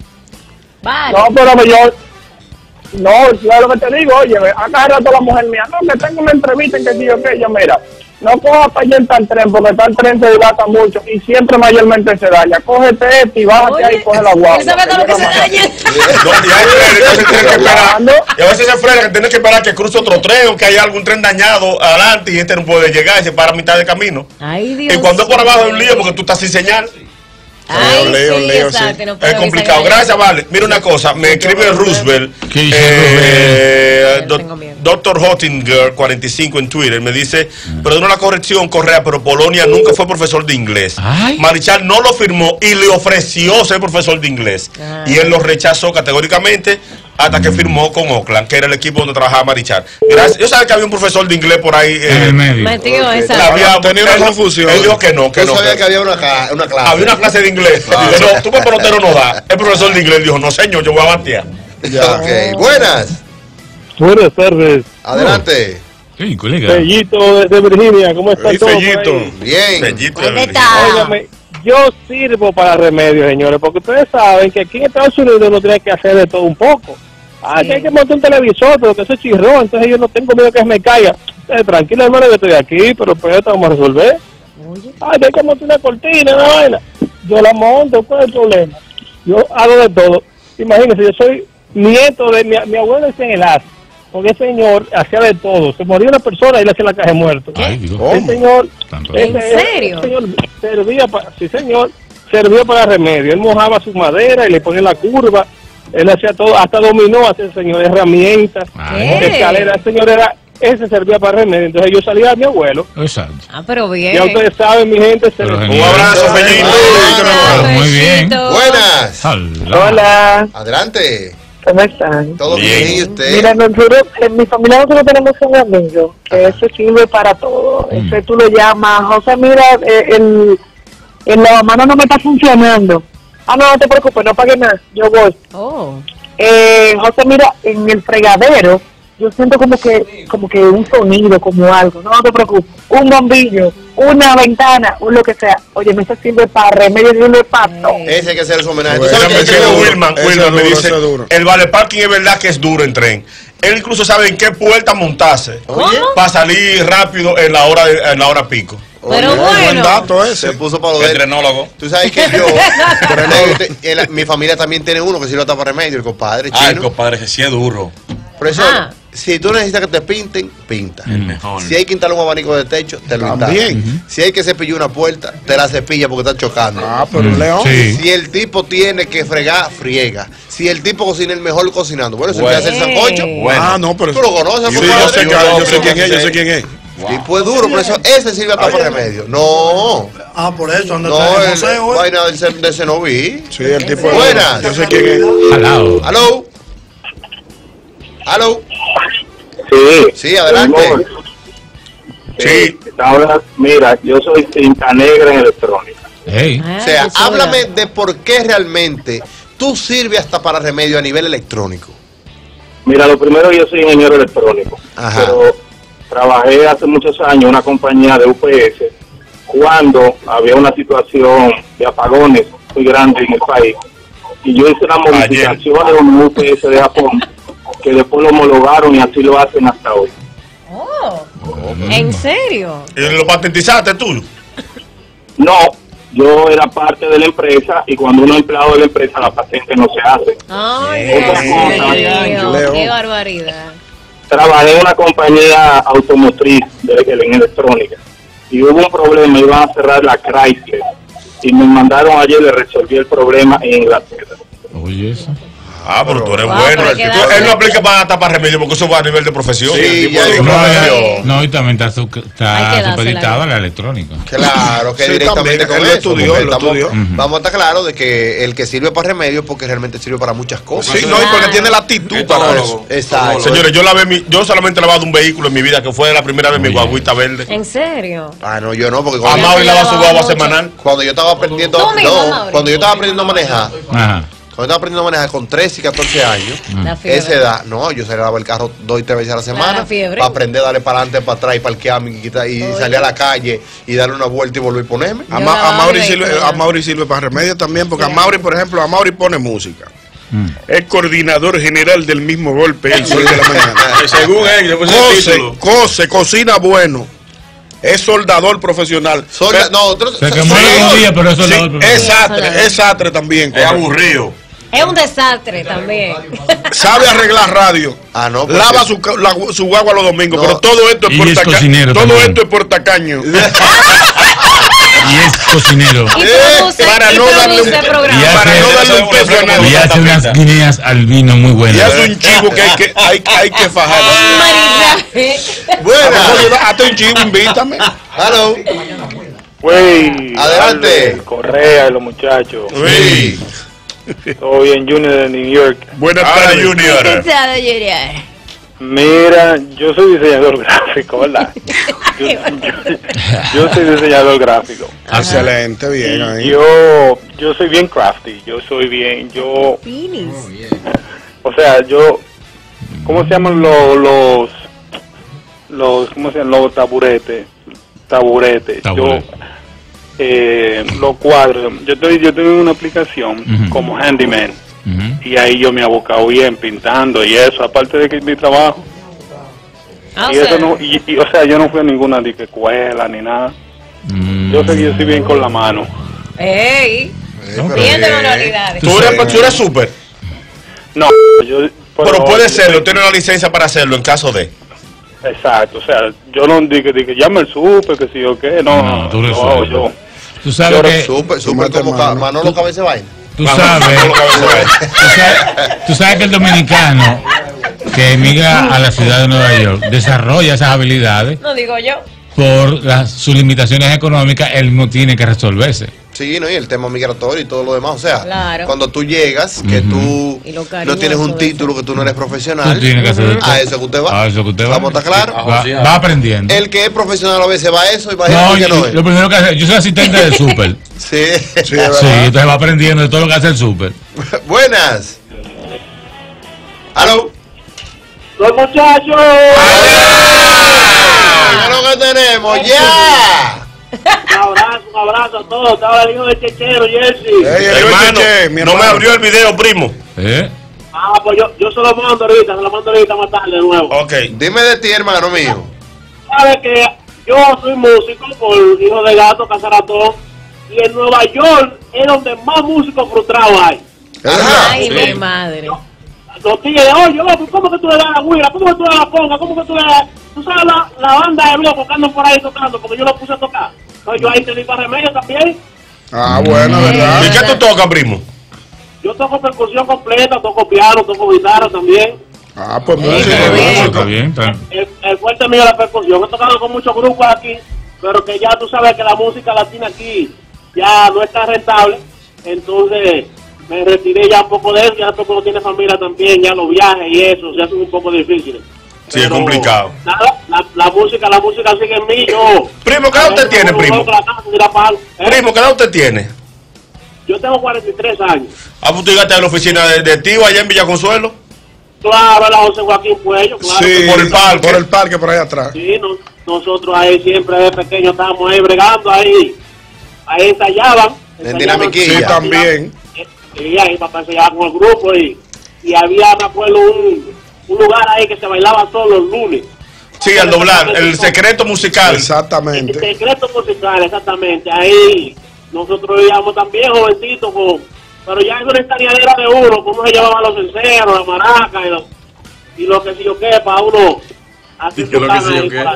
Vale. No, pero yo, no, yo lo que te digo, oye, acá rato la mujer mía, no, que tengo una entrevista en que si yo que yo, mira, no cojas para allá en tal tren, porque tal tren se dilata mucho y siempre mayormente se daña. Cógete este y bájate ahí y coge la guagua. ¿Él sabe todo lo que se daña? No, y hay trenes, entonces tienes que esperar. Y a veces se frena que tienes que esperar que cruce otro tren o que haya algún tren dañado adelante y este no puede llegar y se para a mitad de camino. Ay, Dios. Y cuando es por abajo es un mío. lío porque tú estás sin señal. Ay, Leo, sí, Leo, exacto, sí. no puedo Es complicado. avisar. Gracias, Vale. Mira una cosa, me escribe Roosevelt. ¿Qué dice eh, Roosevelt? doc- Tengo miedo. doctor Hottinger cuarenta y cinco en Twitter me dice, perdona la corrección, Correa, pero Polonia nunca fue profesor de inglés. Ay. Marichal no lo firmó y le ofreció ser profesor de inglés. Ah. Y él lo rechazó categóricamente hasta que firmó con Oakland, que era el equipo donde trabajaba Marichal. Gracias. Yo sabía que había un profesor de inglés por ahí. En eh, el medio. Metido Ok. esa. había, Tenía una él- confusión. Él dijo que no, que Yo no. sabía que- que había una, ca- una clase. había una clase de inglés. Dice, no, tú para pelotero no da. El profesor de inglés dijo, no señor, yo voy a batear. Ok, buenas. Buenas tardes, Adelante. Sí, colega. Bellito desde Virginia, ¿cómo está Y todo? por Fellito. ahí? Bien. Bellito, ¿Dónde Virginia. está? Óigame, yo sirvo para remedios, señores, porque ustedes saben que aquí en Estados Unidos uno tiene que hacer de todo un poco. Ah, Sí. que hay que montar un televisor, pero que eso es chirrón, entonces yo no tengo miedo que se me caiga. Eh, tranquilo, hermano, que estoy aquí, pero pues esto vamos a resolver. Ah, que hay que montar una cortina, una vaina. Yo la monto, ¿cuál es el problema? Yo hago de todo. Imagínense, yo soy nieto de mi, mi abuelo es en el as, porque el señor hacía de todo. Se moría una persona y le hacía la caja de muertos. Ay, Dios. El señor, Tanto. ese- ¿En serio? el señor servía para, sí señor, servía para remedio. Él mojaba su madera y le ponía la curva. Él hacía todo, hasta dominó, hacía el señor herramientas, Ay. ¿Qué? escalera. El señor era, ese servía para remedio. Entonces yo salía a mi abuelo. Exacto. Ah, pero bien. Ya ustedes saben, mi gente, se Pero les- genial. Un abrazo, Fellito. Pero muy bien. besito. Buenas. Hola. Hola, Adelante. ¿cómo están? ¿Todo Bien. bien? ¿Y usted? Mira, nosotros, en mi familia nosotros tenemos un amigo que ese sirve para todo. Mm. Ese tú lo llamas, José, mira, eh, el, el lavamanos no me está funcionando. Ah, no, no te preocupes, no pagues nada, yo voy. Oh. Eh, José, mira, en el fregadero, yo siento como que como que un sonido, como algo. No, no te preocupes, un bombillo, una ventana, un lo que sea. Oye, me sirve para remedio, sirve para todo. Ese hay que hacer su homenaje. ¿Tú Bueno, sabes Ese que me ese dice es duro? Wilman, Ese Wilman es me duro, dice, ese es duro. el vale parking es verdad que es duro en tren. Él incluso sabe en qué puerta montarse Oye. para salir rápido en la hora de- en la hora pico. Pero Oye, bueno. Buen dato Se ese. puso para lo de él. Entrenólogo. Tú sabes que yo, pero no, yo te- el- mi familia también tiene uno que sirve hasta para remedio, el compadre Ah, el chino. compadre, que sí es duro. Profesor, Ajá. si tú necesitas que te pinten, pinta. El mejor. Si hay que instalar un abanico de techo, te lo instala. También. Si hay que cepillar una puerta, te la cepilla porque está chocando. Ah, pero un león. Sí. Si el tipo tiene que fregar, friega. Si el tipo cocina, el mejor cocinando. Bueno, si Bueno. te hace el sancocho, Bueno. Ah, no, pero tú lo conoces, Sí, yo compadre. sé, que- yo sé quién es, yo sé quién es. Y pues duro, por eso ese sirve hasta para remedio. No, Ah, por eso, anda no, está el el museo, ¿eh? vaina del, cen- del Cenoví. Sí, el tipo de- Buenas. Yo sé quién es. Jalao. ¿Aló? ¿Aló? Sí. Sí, adelante. Sí. Ahora, mira, yo soy cinta negra en electrónica. Hey. Ah, O sea, qué chula. háblame de por qué realmente tú sirves hasta para remedio a nivel electrónico. Mira, lo primero, yo soy ingeniero electrónico, Ajá. pero trabajé hace muchos años en una compañía de U P S cuando había una situación de apagones muy grande en el país. Y yo hice las modificaciones de un U P S de Japón que después lo homologaron y así lo hacen hasta hoy. Oh. ¿En serio? ¿Y lo patentizaste tú? No, yo era parte de la empresa y cuando uno es empleado de la empresa la patente no se hace. Ay, Bien. Dios Bien. mío, León. qué barbaridad. Trabajé en una compañía automotriz de, de- en electrónica y hubo un problema, iban a cerrar la Chrysler y me mandaron ayer, le resolví el problema en Inglaterra. Oye, eso. Ah, pero tú eres Wow, bueno. pero Tú- hay que darle. él no aplica para hasta para remedio porque eso va a nivel de profesión. Sí, El tipo ya de digo, profesión. No, y también está, su- está Hay que dársela. supeditada a la electrónica. Claro, que Sí, directamente también, con él lo eso, estudió, porque él lo estamos- estudió. Vamos a estar claros de que el que sirve para remedio porque realmente sirve para muchas cosas. Sí, no, y porque tiene la actitud para eso. Exacto. Señores, yo lavé mi, yo solamente he lavado un vehículo en mi vida que fue la primera vez mi Oye. guaguita verde. ¿En serio? Ah, no, yo no, porque A cuando, Mauri lava su lavaba guagua mucho. semanal. cuando yo estaba aprendiendo, Tú mismo, no, Mauri. cuando yo estaba aprendiendo a manejar, Ajá. cuando estaba aprendiendo a manejar con trece y catorce años, La fiebre. esa edad, no, yo salía a lavar el carro dos y tres veces a la semana La fiebre. para aprender a darle para adelante, para atrás y parquearme y, quitar- y Oye. salir a la calle y darle una vuelta y volver a ponerme. A, Yo Ma- a lavaba Mauri mi sirve, vehículo a ya. Mauri sirve para remedio también, porque Sí. a Mauri, por ejemplo, a Mauri pone música. Mm. Es coordinador general del mismo golpe, el sol de la mañana. Según él, yo puse el Cose, título. cose, cocina bueno. Es soldador profesional. Solda- Pero- no, otro- Se so- quemó soldador. algún día, pero eso sí, es lo otro. es Sí, sastre, soldador. es sastre también. Es correcto. aburrido. Es un desastre también. Sabe arreglar radio. Ah, no, porque- Lava su, ca- la- su guagua los domingos, No. pero todo esto es Y por es taca- cocinero Todo también. esto es por tacaño. Y es cocinero. Y Eh, produce, para y no darle produce un- Y programas. para hace- no darle un peso a Y nadie. hace unas guineas al vino muy Y buenas. hace un chivo que hay que, hay, hay que fajar. Un maridaje. Buenas. Hazte un chivo, invítame. Hello. Güey, Adelante. Albert, Correa y los muchachos. Sí. Todo bien, Junior de New York. Buenas Ahora, tardes. Junior. Mira, yo soy diseñador gráfico, ¿verdad? Yo, yo- yo soy diseñador gráfico. Excelente, bien ahí. Yo, yo soy bien crafty, yo soy bien, yo, Finis. o sea, yo, ¿cómo se llaman los, los, los, cómo se llaman los taburetes? Taburetes. Taburete. Yo, eh, los cuadros. Yo estoy, yo tengo una aplicación Ujú. como handyman Ujú. y ahí yo me he abocado bien pintando y eso, aparte de que es mi trabajo. Ah, o y eso sea, no, y, y, o sea, yo no fui a ninguna de que escuela ni nada. Mm. Yo sé que yo estoy bien con la mano. ¡Ey! pero Bien de bien. manualidades. Tú eres, tú eres súper. No, yo... Pero puede serlo, tiene una licencia para hacerlo en caso de. Exacto, o sea, yo no dije que llame el súper, que si yo qué, no, No, tú eres no, súper. yo. Tú sabes Yo que... Súper, súper mete como mano. ca- Manolo Cabeza de Vaina. Tú sabes, Manolo Cabeza de Vaina. tú sabes, tú sabes que el dominicano que emigra a la ciudad de Nueva York desarrolla esas habilidades No digo yo. por las, sus limitaciones económicas, él no tiene que resolverse. Sí, ¿no? Y el tema migratorio y todo lo demás. O sea, Claro. cuando tú llegas, que Ujú. tú Y lo no cariñoso tienes un de título, que tú no eres profesional, Tú tienes que hacer de todo. a eso que usted va. A eso que usted va. Vamos a estar claros. Va, va aprendiendo. El que es profesional a veces va a eso y va a No, que yo- no es. lo primero que hace, yo soy asistente del súper. Sí. Sí, es Sí, verdad. entonces va aprendiendo de todo lo que hace el súper. Buenas. Aló. Los muchachos. ¿Qué es lo que tenemos? ¡Ya! Un abrazo, un abrazo a todos. Estaba el hijo de Chechero, Jesse. Ey, el Hermano, Cheche, mi no me hermano. abrió el video, primo. ¿Eh? Ah, pues yo, yo se lo mando ahorita, se lo mando ahorita más tarde de nuevo. Ok. Dime de ti, hermano mío. Sabes que yo soy músico por hijo de gato, Casaratón, y en Nueva York es donde más músicos frustrados hay. Ajá. Ay, sí. mi madre. Los tigres, oye, loco, ¿cómo que tú le das la güira? ¿Cómo que tú le das la ponga? ¿Cómo que tú le das? ¿Tú sabes la, la banda de locos que andan por ahí tocando? Porque yo lo puse a tocar. Entonces yo ahí tenía para remedio también. Ah, bueno, ¿Y ¿verdad? qué tú tocas, primo? Yo toco percusión completa, toco piano, toco guitarra también. Ah, pues Ey, música. pero bien. Está bien, está. El, el fuerte mío es la percusión. He tocado con muchos grupos aquí, pero que ya tú sabes que la música latina aquí ya no está rentable. Entonces me retiré ya un poco de eso. Ya poco no tiene familia también, ya los viajes y eso se hacen un poco difíciles. Sí, es Pero complicado. Nada, la, la música, la música sigue en mí. Yo, Primo, ¿qué edad usted tiene, primo? ¿Eh? Primo, ¿qué edad usted tiene? Yo tengo cuarenta y tres años. Ah, pues tú llegaste a la oficina de, de tío allá en Villa Consuelo. Claro, la José Joaquín Puello, claro. Sí, por el parque. Por el parque, por ahí atrás. Sí, no- nosotros ahí siempre de pequeños estábamos ahí bregando, ahí, ahí ensayaban. En ensayaban- Dinamiquilla. Sí, también. Y ahí papá ensayaba con el grupo y, y había, me acuerdo, un, un lugar ahí que se bailaba todos los lunes. Sí, al doblar, el secreto musical. El Exactamente. secreto musical, exactamente. Ahí nosotros íbamos también jovencitos, con, pero ya es una estaneadera de uno, como se llevaban los cenceros, la maraca y lo, y lo que si yo qué, para uno hacer Y que lo que si yo qué.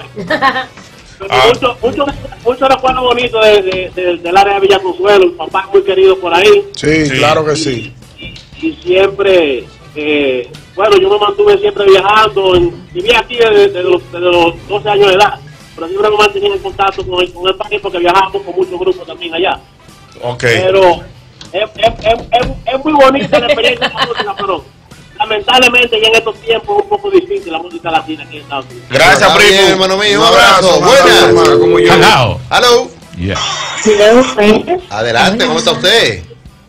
Pero Ah. mucho, mucho, mucho recuerdo bonito de, de- de- del área de Villa Consuelo, el papá es muy querido por ahí. Sí, Sí. claro que sí. Y siempre, eh, bueno, yo me mantuve siempre viajando, en, viví aquí desde, desde los, desde los doce años de edad, pero siempre me mantenía en contacto con el, con el país porque viajábamos con muchos grupos también allá. Ok. Pero es, es, es, es, es muy bonita la experiencia de la música, pero lamentablemente ya en estos tiempos es un poco difícil la música latina aquí en Estados Unidos. Gracias, Está bien, primo. hermano mío. Un Un abrazo. abrazo, un abrazo, Buenas. hermano, como yo. Hello. Aló. Yeah. Adelante, ¿cómo está usted?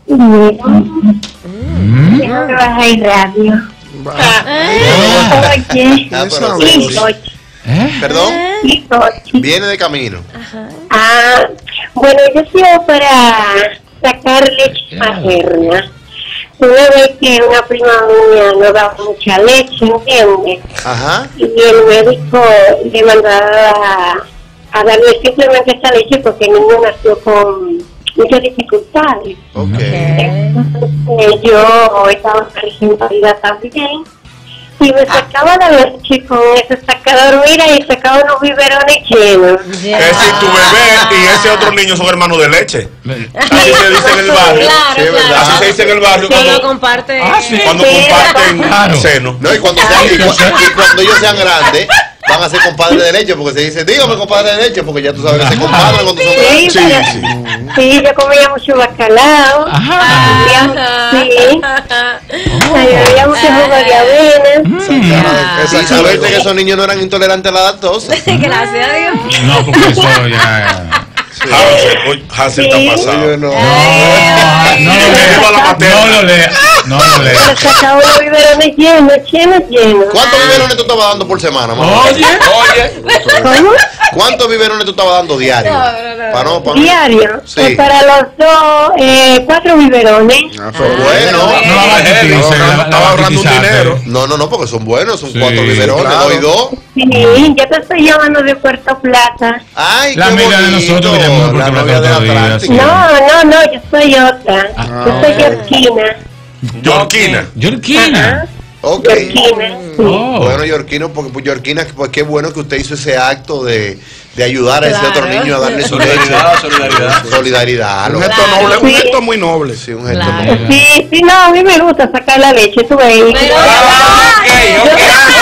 Mm. Tengo que bajar el radio. Oye, Ah, pero sí, y sí. coche, ¿Eh? Perdón, y coche. viene de camino. Ah, bueno, yo sigo para sacar leche materna. Una vez que una prima mía no daba mucha leche, ¿entiendes? Ajá. Y el médico le mandaba a, a darle simplemente esa leche porque el niño nació con muchas dificultades. Ok. Entonces, yo estaba recién parida también y me sacaba la leche con ese sacador, mira, y sacaba unos biberones llenos. Es decir, tu bebé y ese otro niño son hermanos de leche. Así se dice en el barrio. Claro, Sí, es verdad. claro. Así se dice en el barrio Que uno cuando, comparte. Ah, sí. cuando Sí. comparten Claro. seno. No, y cuando, sean, y, cu- y cuando ellos sean grandes, van a ser compadres de leche, porque se dice, dígame compadre de leche, porque ya tú sabes que se compadre cuando son grandes. Sí, pero- sí, yo comía mucho bacalao. Ajá. Sí, había mucho jugo de avena. Mm. Esa Y cara saberte de- que esos niños no eran intolerantes a la lactosa. Gracias a Dios. No, porque eso ya. Hansel está pasado. No, no lo lea. No lo lea. Pero se acabó los biberones llenos, llenos, llenos. ¿Cuántos biberones tú estabas dando por semana, mamá? Oye, oye. ¿Cómo? ¿Cuántos biberones tú estabas dando diario? No, no, no. Para no, para no- Diario. Sí. Pues para los dos, eh, cuatro biberones. Ah, pues bueno. no la batistice, la- la Estaba ahorrando un batistizaste. dinero. No, no, no, porque son buenos, son Sí, cuatro biberones, claro. doy dos. Sí, yo te estoy llamando de Puerto Plata. Ay, La qué amiga de bonito. nosotros que llamó por La Puerto novia Plata de otro día, Atlántico. sí. No, no, no, yo soy otra. Ah. Yo soy Yorkina. Yorkina. Yorkina. Ok. Yorkina, sí. Oh. Bueno, Yorkino, porque pues, Yorkina, pues qué bueno que usted hizo ese acto de, de ayudar a ese Claro. otro niño a darle su Solidaridad, leche. solidaridad. Solidaridad. Un lo- gesto Claro. noble, un Sí. gesto muy noble. Sí, un gesto Claro. noble. Sí, sí, no, a mí me gusta sacar la leche, tú ves. Pero- Ok, ok,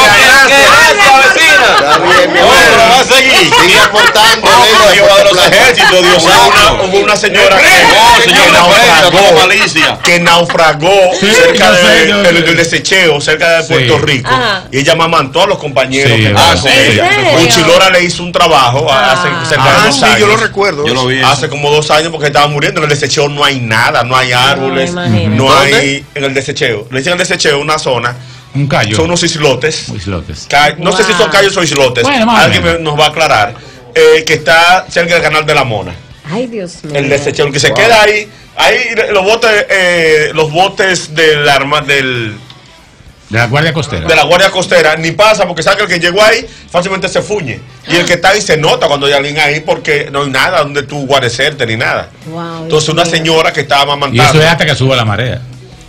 gracias, vecina. Está bien, mi No, amor. pero va a seguir. Sigue aportando. Oh, venga, Jehová de los Puerto Plata. ejércitos, Dios Hubo una, santo. hubo una señora que, No, señor, que no, naufragó, no, malicia. que naufragó Sí, cerca yo sé, de- yo del sé. del desecheo, cerca de Sí. Puerto Rico. Ajá. Y ella mamantó a los compañeros Sí, que ah, estaban sí. con ella. ¿En serio? Uchilora le hizo un trabajo hace Ah. cerca de Ah, dos sí, años. yo lo recuerdo. Yo lo vi. eso. Hace como dos años porque estaba muriendo. En el desecheo no hay nada, no hay árboles, imagínate. no ¿Dónde? hay en el desecheo. Le dicen el desecheo una zona, Un callo. son unos islotes. Islotes. Ca- No sé si son Wow. callos o islotes. Bueno, más o Alguien menos. me- nos va a aclarar. Eh, que está cerca del canal de la Mona. Ay, Dios mío. El desecheo, el que se queda ahí. Ahí los botes, eh, los botes del arma del De la Guardia Costera. de la Guardia Costera ni pasa porque sabe que el que llegó ahí fácilmente se fuñe. Y el que está ahí se nota cuando hay alguien ahí porque no hay nada donde tú guarecerte ni nada. Wow, Entonces una Dios mío. señora que estaba Y eso amamantando. es hasta que suba la marea.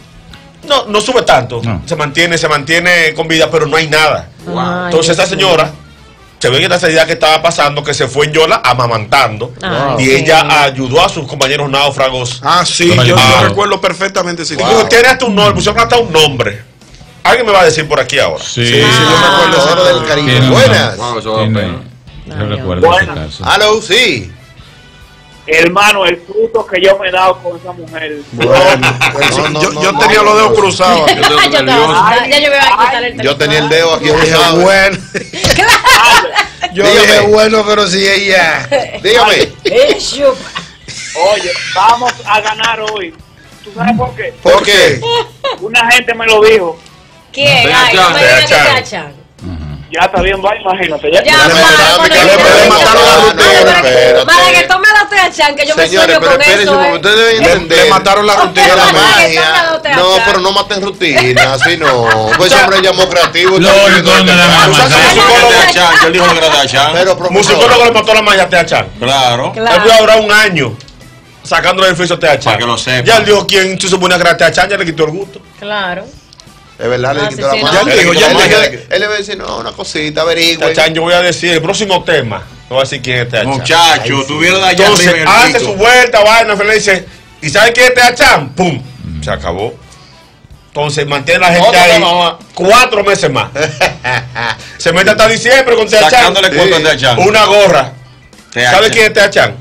No, no sube tanto. No. Se mantiene, se mantiene con vida, pero no hay nada. Ay, Entonces Dios esa señora se ve que esta idea que estaba pasando, que se fue en Yola amamantando. Ay, y sí. ella ayudó a sus compañeros náufragos. Ah, sí, Lo yo, ayudó. yo recuerdo perfectamente ese Digo, tiene hasta un nombre, pusieron hasta un nombre. Alguien me va a decir por aquí ahora. Sí, Sí, sí, yo me acuerdo Ah. oro del Caribe. Tiene un Buenas. nombre. Wow, eso da Tiene- pena. Yo recuerdo ese caso. Hello, sí. Hermano, el fruto que yo me he dado con esa mujer. No, no, yo, no, yo no, tenía no, los dedos no. cruzados. Yo estoy Ay, yo, nervioso. estaba- ya yo me iba a quitar el Yo tenía el dedo aquí Yo dije, cruzado. bueno. Yo Dígame. dije, bueno, pero si ella. Dígame. Eso. Oye, vamos a ganar hoy. ¿Tú sabes por qué? ¿Por qué? Una gente me lo dijo. ¿Quién? Te Ay, no achan, me te digas que te achan. achan. Ya está bien, va, imagínate. Ya, Ya, Dame, para, dame, cuando que yo le- te le digo, mataron la para, rutina, para que- espérate. para que tome la teachan, que yo me Señores, sueño pero con espérense, eso. porque eh. ustedes deben Le, entender. le mataron la rutina que a la la madre. magia. Tómalo, No, teatro. pero no maten rutina, así no. Pues ese hombre llamó creativo. Lógico, no le van a ¿Tú sabes matar. que el musicólogo- Te achan, que él dijo que era de achan. Pero profesor, musicólogo le mató la malla a Teachan? Claro. Él Claro. pudo durar un año sacándole el friso a Teachan. Para que lo sepa. Ya él dijo quien se suponía que era Teachan, ya le quitó el gusto. Claro. es verdad, le Ah, quitó sí, la sí, mano. no. Ya él dijo, ya él, él dijo. él, él le va a decir, no, una cosita, averigüe. Teachan, yo voy a decir el próximo tema. No voy a decir quién es Teachan. Muchacho, tuvieron de allá Entonces arriba en el hace pico. su vuelta, vaina, le dice, ¿y sabe quién es Teachan? ¡Pum! Se acabó. Entonces mantiene la gente Otro ahí tema más. cuatro meses más. Se mete hasta diciembre con Teachan. Sacándole cuento a Sí. Teachan. Una gorra. Teachan. ¿Sabe quién es Teachan?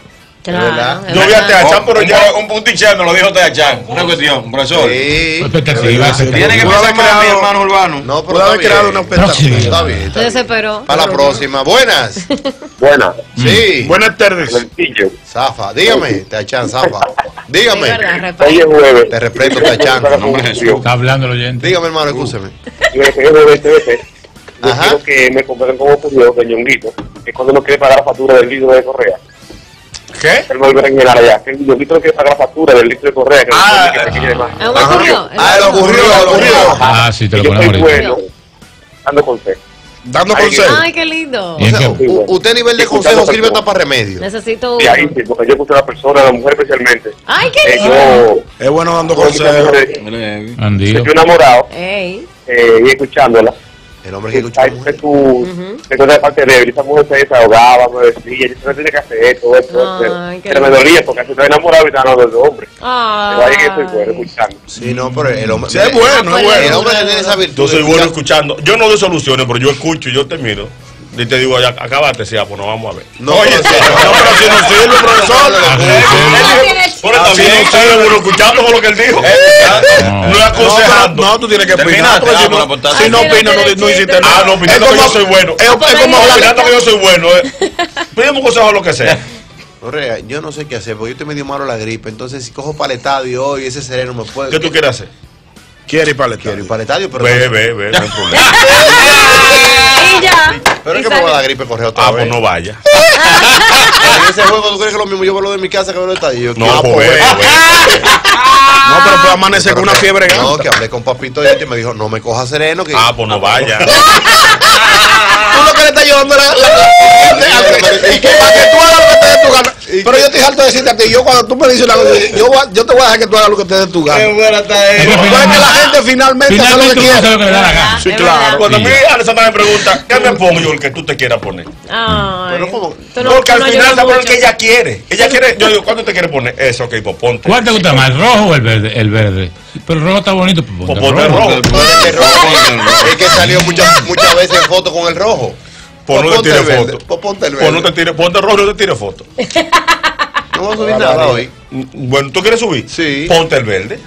Claro. es Yo vi a verdad. Teachan, pero Un- ya. Un puntichero me lo dijo Teachan. Una cuestión, profesor. Sí. Expectativa. Tiene que Pudo empezar a haber crear mi creado- hermano urbano. No, pero Pudo está haber bien. creado una expectativa. Está bien, está Se bien. desesperó. Para la próxima. Buenas. Buena. Sí. Buenas tardes. Sencillo. Zafa, dígame, Teachan, Zafa. Es Dígame. verdad, Rafael. Hoy es jueves. Te respeto, Teachan. Nombre de Jesús. Está hablando el oyente. Dígame, hermano, escúcheme. Yo hoy es jueves T V C. Yo Ajá. quiero que me comenten cómo ocurrió que Ñonguito, que cuando no quiere pagar la factura del litro de Correa. ¿Qué? Él no vive en el área. Que Ñonguito no quiere pagar la factura del litro de Correa. Que Ah, que se quiere más. ¿Es un Ajá. ocurrió? Ah, le ocurrió, le ocurrió. Ah, sí, te lo Y yo ponemos soy ahorita. bueno dando consejos. Dando Ay, consejos. Ay, qué lindo. ¿Y en O sea, qué? u- usted a nivel de consejo sirve hasta para remedio. Necesito Y uno. ahí sí, porque yo puse a la persona, a la mujer especialmente. Ay, qué Eh, lindo. yo, Es bueno dando con muchas consejos. mujeres, Bandido. estoy enamorado Ey. eh, y escuchándola. El hombre que escucha. Ahí fue tu, te encuentras de parte de él, y esa mujer se desahogaba, me decía, yo no tiene que hacer esto, esto, Ay, esto. qué Pero me lindo. dolía porque se estaba enamorado y estaba hablando de hombre. Pero ahí que estoy bueno, Ay. escuchando. Sí, no, pero el hombre. Sí, es bueno, es El bueno. hombre que tiene esa virtud. Yo soy de bueno escuchar- escuchando. Yo no doy soluciones, pero yo escucho y yo termino. Y te digo, ya, acabate, sí, ah, pues nos vamos a ver. No, Oye, pero sí, sí, no, pero si no sirve, profesor. No tiene Pero está chiste. bien, está bien, uno escuchando con lo que él dijo. No es aconsejando. No, tú tienes que opinar. Terminaste, Porque si ah, no, por la si no Ay, sí, opinas, no no, tiene no hiciste chiste. nada. Ah, no, opinando Es que yo como- soy bueno. Es, es como hablar. Opinando que yo soy bueno. eh. Pidemos consejo a lo que sea. Correa, yo no sé qué hacer, porque yo estoy medio malo la gripe, entonces si cojo para el estadio hoy, ese sereno me puede... ¿Qué tú quieres hacer? Quiere ir para el estadio. Quiero ir para el estadio, pero... Ve, ve, ve, no hay problema. Y ya. Pero es que me va a dar gripe Correa otra Ah, vez. pues no vaya. En ese juego, ¿tú crees que es lo mismo yo verlo de mi casa que verlo del estadio? No, Ah, pues, pues, ve. No, pero puede amanecer con una fiebre No, alta. que hablé con papito y me dijo, no me coja sereno. Que... Ah, pues no vaya. Tú lo que le estás llevando la, la, la- y que para que tú hagas lo que te dé tu gana. Pero yo estoy harto de decirte a ti, yo cuando tú me dices la cosa, yo, voy a- yo te voy a dejar que tú hagas lo que te dé tu gana. Qué buena está Es que ella. Pues es que la gente finalmente hace lo Finalmente que uno hace quiere. lo que le da la gana. Sí, Es claro. verdad. Cuando a Sí. mí Alessandra me pregunta, ¿qué me pongo yo? El que tú te quieras poner. Ay. Pero ¿cómo? Tú no- Porque tú al no final ayudas se pone el mucho. que ella quiere. Ella quiere, yo digo, ¿cuándo te quiere poner? Eso, ok, pues ponte. ¿Cuál te gusta más, el rojo o el verde? El verde. Pero el rojo está bonito, pues Pues ponte ponte el el rojo. rojo. Tú eres de rojo. Es que salió muchas, muchas veces en foto con el rojo. Pues no te ponte tire el verde. foto. Pues ponte el Pues no verde. te tire, ponte el rojo y no te tire foto. No voy a subir nada hoy. Bueno, ¿tú quieres subir? Sí. Ponte el verde.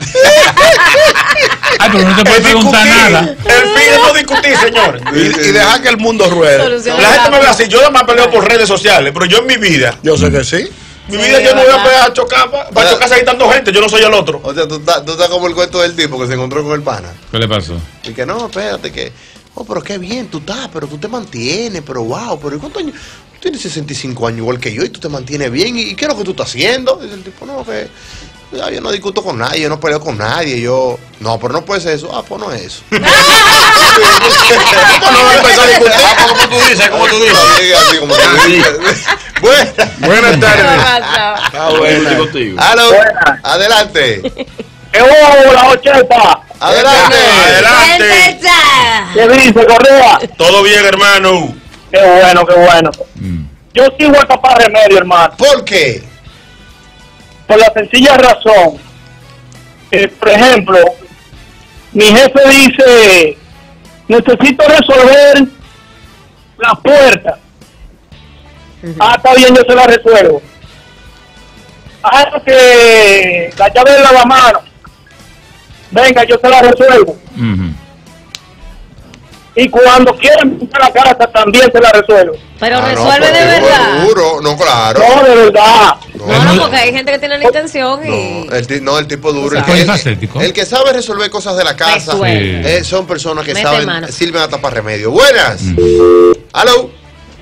Ay, pero no te puedes El preguntar discutir. nada. El fin es no discutir, señores. Y, y dejar que el mundo ruede. Solución La gente me ve rápida. así, yo nada más peleo por redes sociales, pero yo en mi vida, Yo sé que sí. mi Sí, vida yo no voy a ¿verdad? pegar a chocar para pa chocar ahí tanto gente, yo no soy el otro. O sea, tú estás, tú estás como el cuento del tipo que se encontró con el pana. ¿Qué le pasó? Y que no, espérate, que. Oh, pero qué bien tú estás, pero tú te mantienes, pero wow, pero ¿y cuántos años? Tú tienes sesenta y cinco años igual que yo y tú te mantienes bien. ¿Y, y qué es lo que tú estás haciendo? Dice el tipo, no, que. Ya, yo no discuto con nadie, yo no peleo con nadie, yo... No, pero no puede ser eso. Ah, pues no es eso. ¿Cómo no va a empezar a discutir? Ah, pues como tú dices, como tú dices. Sí, así como tú dices. Buenas. Buenas tardes. Pasa. Ah, buena. Aló, Buenas. adelante. ¡Qué hubo la ochenta! Adelante. Adelante. ¿Qué dice, Correa? Todo bien, hermano. Qué bueno, qué bueno. Mm. Yo sigo a tapar remedio, hermano. ¿Por qué? Por la sencilla razón. que, por ejemplo, mi jefe dice, necesito resolver la puerta. Ah, está bien, yo se la resuelvo. Ah, que la llave del lavamanos. Venga, yo se la resuelvo. Ujú. Y cuando quieren pintar la casa, también se la resuelvo. Pero Ah, no, resuelve porque de verdad. Seguro, no, claro. No, de verdad. No, no, porque hay gente que tiene la intención y... No, el, ti- no, el tipo duro. El Es que, el, polifacético. el que sabe resolver cosas de la casa Resuelve. eh, son personas que Mete saben, mano. sirven a tapar remedio. Buenas. Mm. Aló.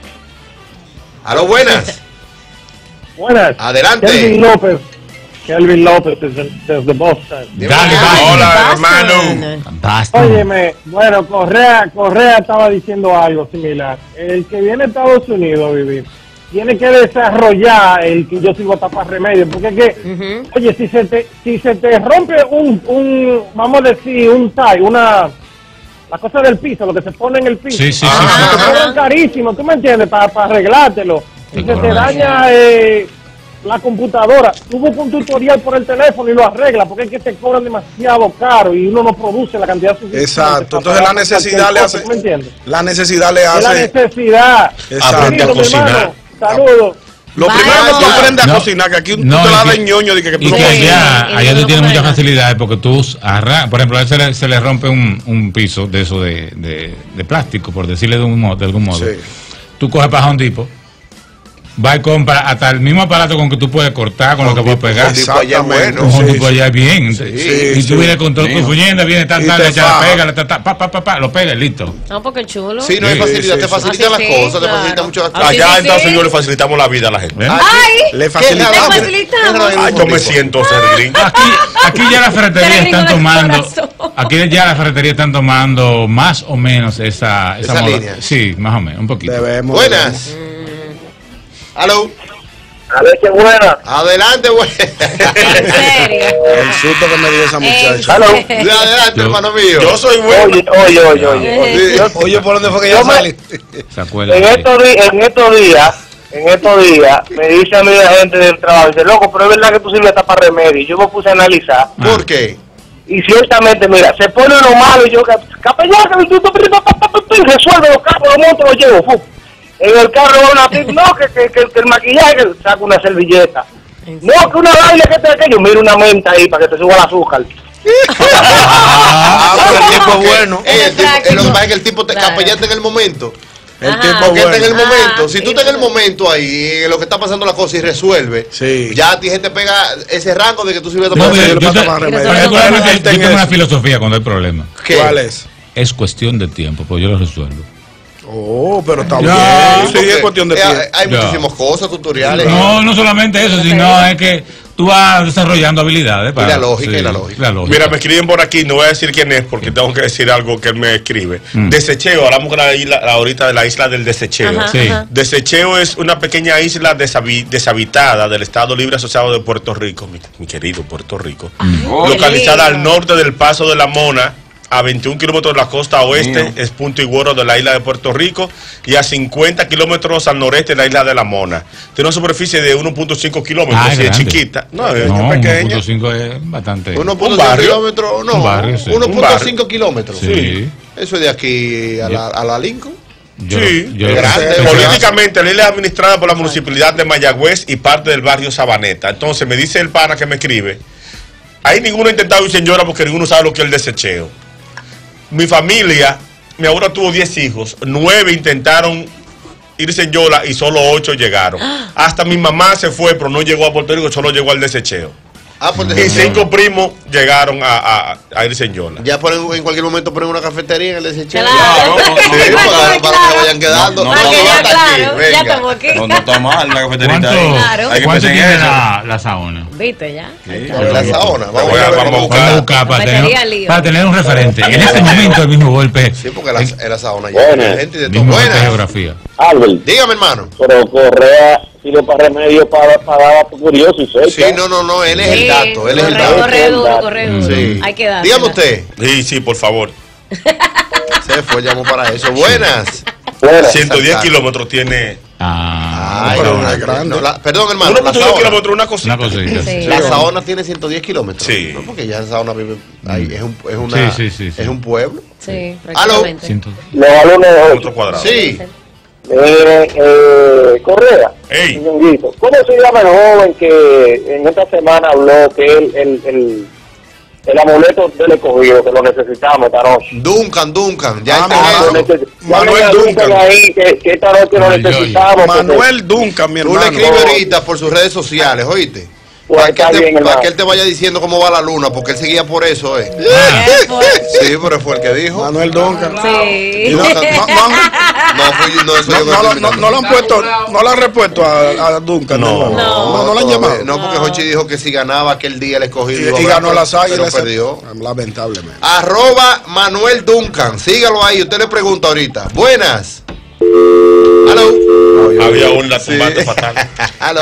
Aló, buenas. Buenas. Adelante. Kelvin López. Kelvin López desde, desde Boston. Dale, Ay, Hola, Boston. hermano. Basta. Óyeme, bueno, Correa, Correa estaba diciendo algo similar. El que viene a Estados Unidos a vivir tiene que desarrollar el que yo sigo a tapar remedio, porque es que, Ujú. oye, si se te, si se te rompe un, un, vamos a decir, un tie, una, la cosa del piso, lo que se pone en el piso, Sí, sí, sí. te sí. cobran carísimo, ¿tú me entiendes? Para arreglártelo. Te Si se te cobran. daña eh, la computadora, tú buscas un tutorial por el teléfono y lo arregla, porque es que te cobran demasiado caro y uno no produce la cantidad suficiente. Exacto. para Entonces la pagar necesidad cualquier le cosa, hace. ¿tú me entiendes? La necesidad le Es la hace. necesidad. Exacto. Aprende a Querido, mi cocinar. hermano, saludos. Lo Vaya. primero que tú aprendes a No. cocinar, que aquí tú No, te y la que- das ñoño de que, que tú Y no que cocinas. allá, y allá no tú tienes comen muchas nada. facilidades porque tú arran, por ejemplo, a él se le, se le rompe un, un piso de eso de, de, de plástico, por decirle de, un modo, de algún modo. Sí. Tú coges para un tipo, va y compra hasta el mismo aparato con que tú puedes cortar, con lo que puedes pegar. Un tipo allá bueno. Un Sí, tipo sí. allá es bien. Sí, y sí. tú vienes con todo tu fuñenda, viene tal, Y tal, te le echa la faja. pega, le ta, ta, pa, pa, pa, pa, lo pega y listo. No, porque chulo. Sí, no hay Sí, facilidad, sí, te sí. facilitan Así las sí, cosas, te claro. facilitan mucho las Así cosas. sí, Allá sí. en Estados Unidos le facilitamos la vida a la gente. ¿Ven? ¡Ay! Le Te facilita. facilitamos. Ay, yo me siento ser gringo. Aquí, aquí ya las ferreterías Gringo están de tomando, corazón. aquí ya las ferreterías están tomando más o menos esa, esa, Esa moda. línea. Sí, más o menos, un poquito. Debemos. Buenas. Aló. A ver qué buena. Adelante, buenas. En serio. El susto que me dio esa muchacha. Aló. Adelante, Yo- hermano mío. Yo soy bueno. Oye, oye, oye, oye. Sí. Oye, ¿por dónde fue que Yo ya me- sale? ¿Se acuerdan? En estos, di- en estos días, en estos días, me dice a mí la gente del trabajo, dice, loco, pero es verdad que tú sirves hasta para remedio. Y yo me puse a analizar, ¿Por qué? y ciertamente, mira, se pone uno malo, y yo, capellán, que tú, tú, tú, tú, tú, tú, resuelve los carros, los monto, los llevo, fu. En el carro va una tip, no, que, que, que, que el maquillaje, que saca una servilleta. No, que una vaina, que te aquello, mira una menta ahí para que te suba el azúcar. Ah, pero el tiempo es Ok. bueno. Eh, el tipo- eh, lo que pasa es que el tipo te Claro. capellaste en el momento. El Ajá. tipo Porque está en el bueno. momento. Ah, Si tú sí, estás en el verdad. momento ahí, en lo que está pasando la cosa y resuelve, Sí. ya a ti gente pega ese rango de que tú sirves a No, tomar pero yo yo, le paso te- más remedio. particularmente, Él yo está en tengo una eso. filosofía cuando hay problemas. ¿Qué? ¿Cuál es? Es cuestión de tiempo, pues yo lo resuelvo. Oh, pero está Ya. bien. Sí, Porque, es cuestión de eh, tiempo. Hay Ya. muchísimas cosas, tutoriales. No, no solamente eso, sino es que tú vas desarrollando habilidades para la lógica, y la lógica. la lógica. Mira, me escriben por aquí, no voy a decir quién es porque tengo que decir algo que él me escribe. Mm. Desecheo, hablamos con la isla, ahorita de la isla del Desecheo. Ajá, Sí. ajá. Desecheo es una pequeña isla deshabi- deshabitada del Estado Libre Asociado de Puerto Rico, mi, mi querido Puerto Rico, Oh, localizada qué al lindo. norte del Paso de la Mona, a veintiún kilómetros de la costa oeste, Mío. es punto y güero de la isla de Puerto Rico, y a cincuenta kilómetros al noreste de la isla de la Mona. Tiene una superficie de uno punto cinco kilómetros, Ah, es y es grande. chiquita. No, es No, pequeña. uno punto cinco es bastante. uno Un punto cinco barrio. kilómetros, no, Un barrio, sí. uno Un punto barrio. cinco kilómetros. Sí. Eso es de aquí a la, a la Lincoln. Yo, Sí, yo- es grande. pensé- Políticamente, la isla es administrada por la municipalidad de Mayagüez y parte del barrio Sabaneta. Entonces, me dice el pana que me escribe, ahí ninguno ha intentado ir señora porque ninguno sabe lo que es el desecheo. Mi familia, mi abuela tuvo diez hijos, nueve intentaron irse en Yola y solo ocho llegaron. Hasta mi mamá se fue, pero no llegó a Puerto Rico, solo llegó al desecheo. Ah, pues Y desecheo. cinco primos llegaron a, a, a irse en Yola. Ya ponen, en cualquier momento ponen una cafetería en el desecheo. Claro. Claro, no, no, Sí, no, para, no, para claro. que vayan quedando. No, No, no, no, que ya, hasta aquí, claro, venga. ya estamos aquí. No, no está mal la cafeterita ¿Cuánto, ahí. Claro. Hay que ¿cuánto pensar en tiene eso. la, la sauna? ¿Viste ya? La saona. Vamos, Voy a- a ver vamos a cómo buscar. Vamos a está. buscar para Metería tener, lío. para tener un referente. En este momento el mismo golpe, Sí, porque la, en la sauna ya Buenas. hay gente de el todo. mismo golpe de Buenas. geografía. Albert, Dígame, hermano. pero Correa sirve para remedio para, para curioso y fecha. Sí, no, no, no, él es el Sí, dato, él es el corre, dato. corre duro, corre duro. Sí. Hay que dar. Dígame usted. Sí, sí, por favor. Se fue, llamó para eso. Buenas. Buenas. ciento diez Exacto. kilómetros tiene. Ah, Ay, pero no, no es no, grande. no, la- perdón, hermano. uno La punto dos saona, kilómetros, una cosita. una cosita. Sí. la saona tiene ciento diez kilómetros. Sí. No, porque ya en saona vive. Ahí, es, un, es, una, Sí, sí, sí, sí. es un pueblo. Sí, Aló. prácticamente. Ciento- Los balones de Otro cuadrado. Sí. Eh, eh, Correa, Ey. Ñonguito, ¿cómo se llama el joven que en esta semana habló que el, el, el, el amuleto del escogido, que lo necesitamos esta noche? Duncan, Duncan. Ya Ah, está Manuel eso. Neces- Manuel Llamen a Duncan. ahí, que, que esta noche lo Ay, necesitamos. porque- Manuel Duncan, mi Tú le hermano. escribes ahorita por sus redes sociales, ¿oíste? Pues Para que, está él te, bien, para hermano. que él te vaya diciendo cómo va la luna, porque él seguía por eso, ¿eh? Eh, pues, Sí, pero fue el que dijo. Manuel Duncan. Sí. Y no, no, no, no, fui yo- no, eso No, yo no, no, lo- no, no lo han puesto, no lo han repuesto a, a Duncan. No. No, no, no lo han todavía. llamado. No, porque Jochi dijo que si ganaba aquel día el escogido. iba a Y, y ganar, ganó las pero águilas. perdió. Lamentablemente. Arroba Manuel Duncan. Sígalo ahí. Usted le pregunta ahorita. Buenas. Aló. Había un la tumbante fatal. Aló.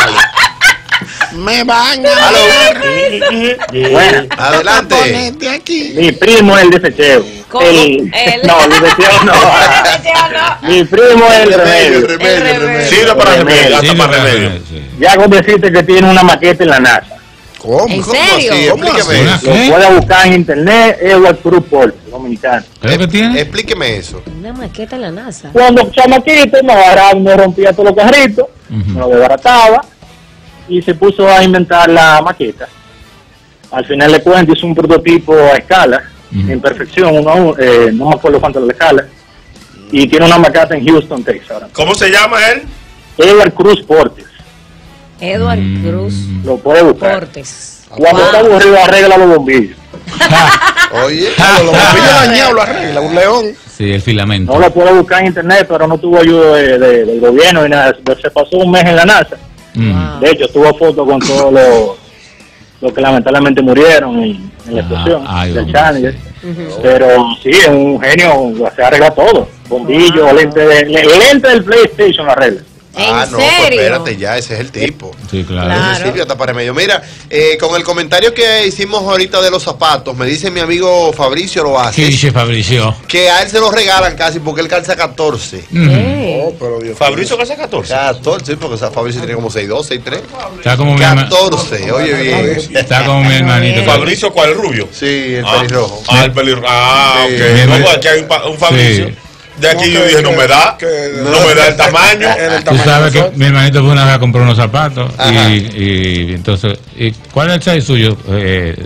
Me van a Aló. Bueno, Adelante. ponerte aquí. mi primo es el desecheo. ¿Cómo? El, Él. no, el desecheo no. no. Mi primo es el Remedio, remedio. remedio, El remedio. remedio. Sirve para remedio, Sí, hasta no, para no, remedio. no, sí. Ya con decirte que tiene una maqueta en la NASA. ¿Cómo? ¿En ¿Cómo serio? así? ¿Cómo Explíqueme así? eso. ¿Qué? Lo puede buscar en internet, Edward Cruz Porte, dominicano. ¿Qué es lo que tiene? Explíqueme eso. Una maqueta en la NASA. Cuando chamaquito me agarraba, me rompía todos los carritos, Ujú. me lo desbarataba y se puso a inventar la maqueta. Al final de cuentas hizo un prototipo a escala, Ujú. en perfección, uno a uno, eh, no me acuerdo cuánto la escala, y tiene una maqueta en Houston, Texas. Ahora. ¿Cómo se llama él? Edward Cruz Portes, Edward Mm. Cruz lo puede buscar. Portes. Cuando está aburrido arregla los bombillos. Oye. Los bombillos dañados lo arregla, un león. Sí, el filamento. No lo puede buscar en internet, pero no tuvo ayuda de- de- del gobierno ni nada. Se pasó un mes en la NASA. Mm. De hecho, tuvo fotos con todos los los que lamentablemente murieron en, en la Ah, explosión ay, del hombre, Challenger. Ujú. Pero sí, es un genio, se arregla todo. Bombillo, Wow. lente, de, le- lente del PlayStation lo arregla. Ah, ¿En no, pues serio? espérate ya, ese es el tipo. Sí, claro. Claro. Ese sirve hasta para medio. Mira, eh, con el comentario que hicimos ahorita de los zapatos, me dice mi amigo Fabricio ¿Qué Loaces dice Fabricio? que a él se los regalan casi porque él calza catorce. Mm. Eh. Oh, pero Dios Fabricio Casa catorce. catorce, porque o sea, Fabricio tiene como seis dos, seis tres. Está como mi herma- catorce, oye bien. Está como mi hermanito. Fabricio, ¿cuál? ¿El rubio? Sí, el Ah, pelirrojo. Ah, el pelirrojo. Ah, Sí. ok. Bien, No, bien. pues aquí hay un, pa- un Fabricio. Sí. De aquí No, yo que- dije, no que- me da. que- No me da el tamaño. En el Tú tamaño sabes que de mi hermanito fue una vez a comprar unos zapatos Ajá. y, y entonces, ¿y cuál es el size suyo? Eh,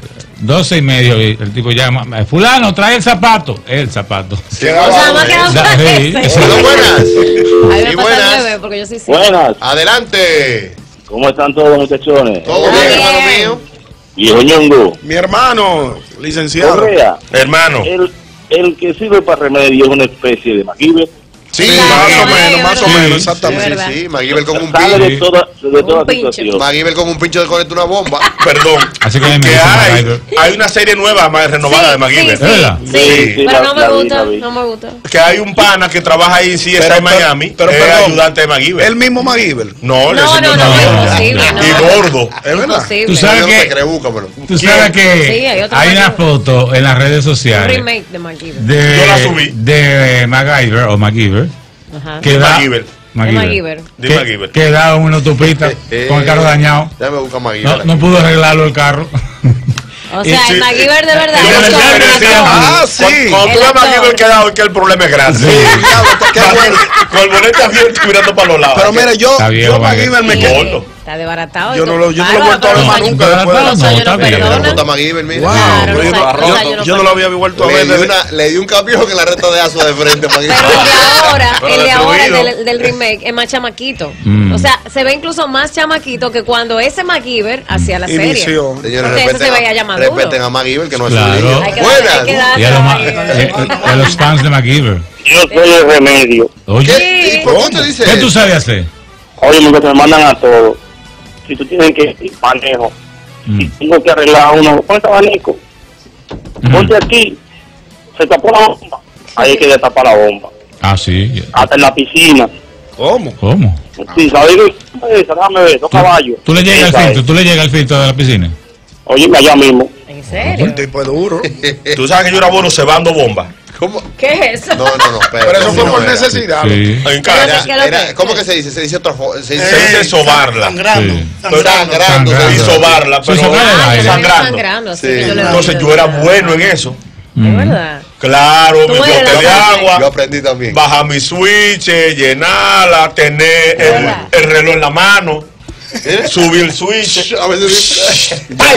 doce y medio, y el tipo llama, fulano, trae el zapato. El zapato. O sea, más quedado para Sí, ese. sí. Hola, buenas. Ahí me Sí, pasa buenas. al revés, porque yo sí sé. Buenas, Adelante. ¿cómo están todos muchachones? Todo bien, hermano mío. Viejo Ñongo, Mi hermano, licenciado. Correa, Hermano. el, el que sirve para remedio es una especie de MacGyver. Sí, Sí, más sí, o menos, más o sí, menos, sí, exactamente. verdad. Sí, MacGyver con un Sale de pincho. toda, de toda Un pincho. situación. MacGyver con un pincho de conectar una bomba. Perdón. Así que me que dice hay, MacGyver. hay una serie nueva más renovada de MacGyver. Sí, ¿Verdad? sí, Sí, sí. sí, Pero la- no me la vi, gusta, la vi. no me gusta. Que hay un pana que trabaja ahí en C S I Pero- pero- Miami. pero, es perdón. ayudante de MacGyver. El mismo MacGyver. No, el No, señor no, no, MacGyver. imposible, no. Y gordo. Es verdad. Imposible. Tú sabes Yo no que- te creo, búscamelo. Tú sabes que Sí, hay otro hay una MacGyver. foto en las redes Un sociales remake de MacGyver. de, Yo la subí. de MacGyver o MacGyver Ajá. que da MacGyver. MacGyver. De que, MacGyver. que da una autopista con el carro dañado. Déjame buscar MacGyver. No, no pudo arreglarlo el carro. O sea, Sí. el MacGyver de verdad. Yo el no sé actor, qué el decía. actor. Ah, sí. Cuando, cuando El tú ves a actor. MacGyver quedado es que el problema es grande. Sí. Qué bueno. Con el bonete abierto y mirando para los lados. Pero mira, yo, Está viejo, yo MacGyver me Sí, quedo. gordo. Está desbaratado. Yo no lo- yo no lo he Bárbaro, vuelto a ver pero más los nunca años- después de los no, años está no bien. Me perdonan. gusta MacGyver, mira. Wow, Claro, pero yo, los años- yo- los años no yo no lo había vuelto a Le ver. di, desde- una, le di un camión en la recta de aso de frente, Pero el MacGyver. de ahora, Pero el de ahora, el destruido. del, del remake, es más chamaquito. Mm. O sea, se ve incluso más chamaquito que cuando ese MacGyver hacía la serie. Inició. Señores, Porque ese se respeten, veía a, ya maduro. respeten a MacGyver, que no es Claro. su niño. Hay que dar- Buenas. hay que dar- Y a los, ma- Ay, eh, a los fans de MacGyver. Yo soy el remedio. Oye, ¿Qué? ¿Y por qué usted dice ¿qué tú eso? sabes hacer? Oye, me me mandan a todos. Si tú tienes que ir manejo, Mm. tengo que arreglar uno, ponte abanico, ponte aquí, se tapó la bomba, ahí hay que destapar la bomba, Ah, sí. hasta en la piscina. ¿Cómo? ¿Cómo? Sí, ¿sabes? Esa, déjame ver, dos caballos. ¿Tú le llegas Esa al es. filtro? ¿Tú le llegas al filtro de la piscina? Óyeme allá mismo. ¿En serio? El tipo es duro. Tú sabes que yo era bueno cebando bombas. ¿Cómo? ¿Qué es eso? No, no, no. Pero, Pero eso fue no por era. necesidad. Sí. En casa. Era- ¿Qué es lo era- que- ¿Cómo que se dice? Se dice otra forma. Se Se dice dice sobarla. Sangrando. Sí. Sangrando. sangrando. se Sangrando. Y dice. sobarla, Sí, pero sobar el Ah, yo aire. lo veo sangrando. sangrando, así Sí. que yo le Entonces yo era bueno en eso. Es verdad. Claro, Tú mi eres bote la de base. agua, Yo aprendí también. bajar mi switch, llenarla, tener el, ¿Verdad? el reloj en la mano, subir el switch. A veces.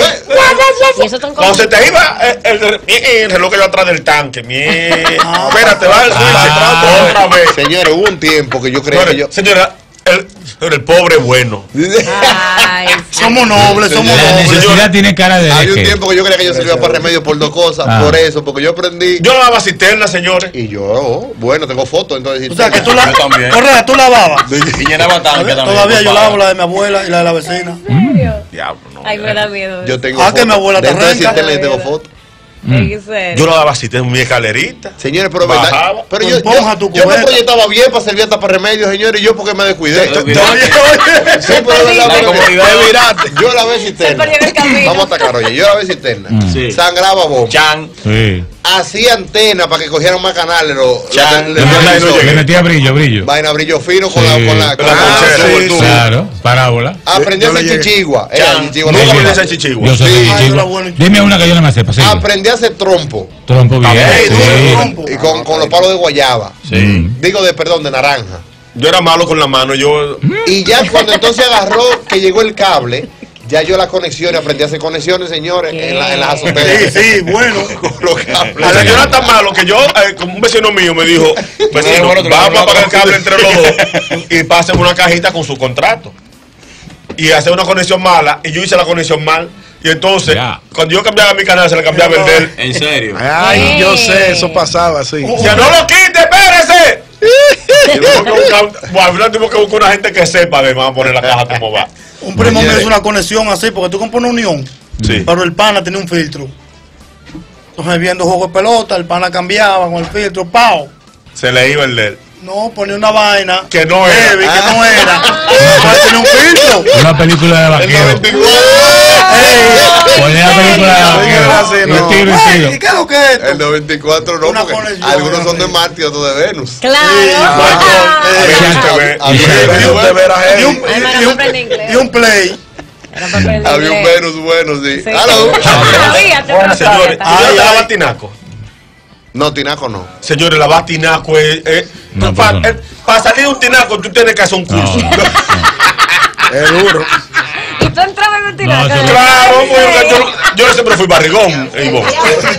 Y eso tan Cuando se te iba el, el- el reloj que iba atrás del tanque, mierda. Espérate, va el switch, Ah. otra vez. Señores, hubo un tiempo que yo creía que yo. Señora, el, el pobre bueno. Ay, sí. Somos nobles, somos La nobles. necesidad tiene cara de Había un que- tiempo que yo creía que yo servía para remedio por dos cosas. Ah. Por eso, porque yo aprendí. Yo lavaba cisterna, señores. Y yo, oh, bueno, tengo fotos entonces. O sea, que tú la... Yo también. Correa, tú lavabas. Y llenaba tanque también. Todavía yo papá. lavo la de mi abuela y la de la vecina. ¿En serio? Diablo, no. Ay, me da miedo. Yo tengo Ah, que fotos. mi abuela te Dentro de arranca. cisterna yo tengo fotos. ¿En serio? Yo lavaba cisterna en mi escalerita. Señores, pero verdad. Bajaba. Pero Con yo, esponja yo, tu yo me cubeta. proyectaba bien para servir hasta para remedios, señores, y yo porque me descuidé. Te Sí, olvidaste. pero es verdad, La porque comodidad. te viraste. Yo lavé Se cisterna. perdió en el camino. Vamos a atacar, oye. Yo lavé cisterna. Sí. Sangraba bomba. Chan. Sí. Hacía antena para que cogieran más canales. Los, Ya, los- Le los no metía- televisores. le metía brillo, brillo. Vaina brillo fino con Sí. la. Con la, con La la- conchera, sí, con sí. tu- Claro, parábola. Aprendí a Yo le hacer llegué. chichigua. Era Chan. chichigua. Nunca no me me ese chichigua. Yo soy Sí. de Ay, chichigua. era bueno. Dime una que yo no me sepa. Sí. Aprendí a hacer trompo. Trompo bien. Ey, duro, Sí. trompo. Y con, con los palos de guayaba. Sí. Digo, de perdón, de naranja. Yo era malo con la mano. Yo. Y ya cuando entonces agarró que llegó el cable, ya yo las conexiones, aprendí a hacer conexiones, señores, en, la, en las azoteas. Sí, sí, bueno. Con los cables. O sea, yo era tan malo que yo, eh, como un vecino mío me dijo, vecino, bueno, te lo vamos a voy a pagar el cable entre los dos y pasen una cajita con su contrato. Y hacer una conexión mala, y yo hice la conexión mal. Y entonces, Ya. cuando yo cambiaba mi canal, se le cambiaba el de él. En serio. Ay, yo sé, eso pasaba así. ¡Ya no lo quite, espérese! Y tuvo que buscar- bueno, al final tuvo que buscar una gente que sepa de vamos a poner la caja como va. Un primo Oye. me hizo una conexión así, porque tú compras una unión, Sí. pero el pana tenía un filtro. Entonces, viendo juego de pelota, el pana cambiaba con el filtro, ¡pau! Se le iba el de él. No, ponía una vaina. Que no era. heavy, que no era. Pues tenía un filtro. Una película de El vaquero. noventa y cuatro. Ponía la película de vaquero. no. Y tiro y tiro. ¿Y qué es lo que es esto? El noventa y cuatro no, Una porque conexión, algunos son de así. Marte y otros de Venus. Claro. Ah, A ver, eh, usted ve. Había- Y se- había- y un- De veras, y un- heavy. Ay, hermano, y no un- aprendí inglés. y un play. Era para aprender Había un inglés. Venus bueno, sí. Sí. Aló. Todavía te Señores, Señores, ¿tú sabes Ay, que la ay. batinaco? No, Tinaco no. Señores, la batinaco es. es- No, para pues no. para salir de un tinaco, tú tienes que hacer un No, curso. no, no. Es duro. Y tú entrabas en un No, tinaco. eso no. Claro, porque yo, yo siempre fui barrigón, Ivonne.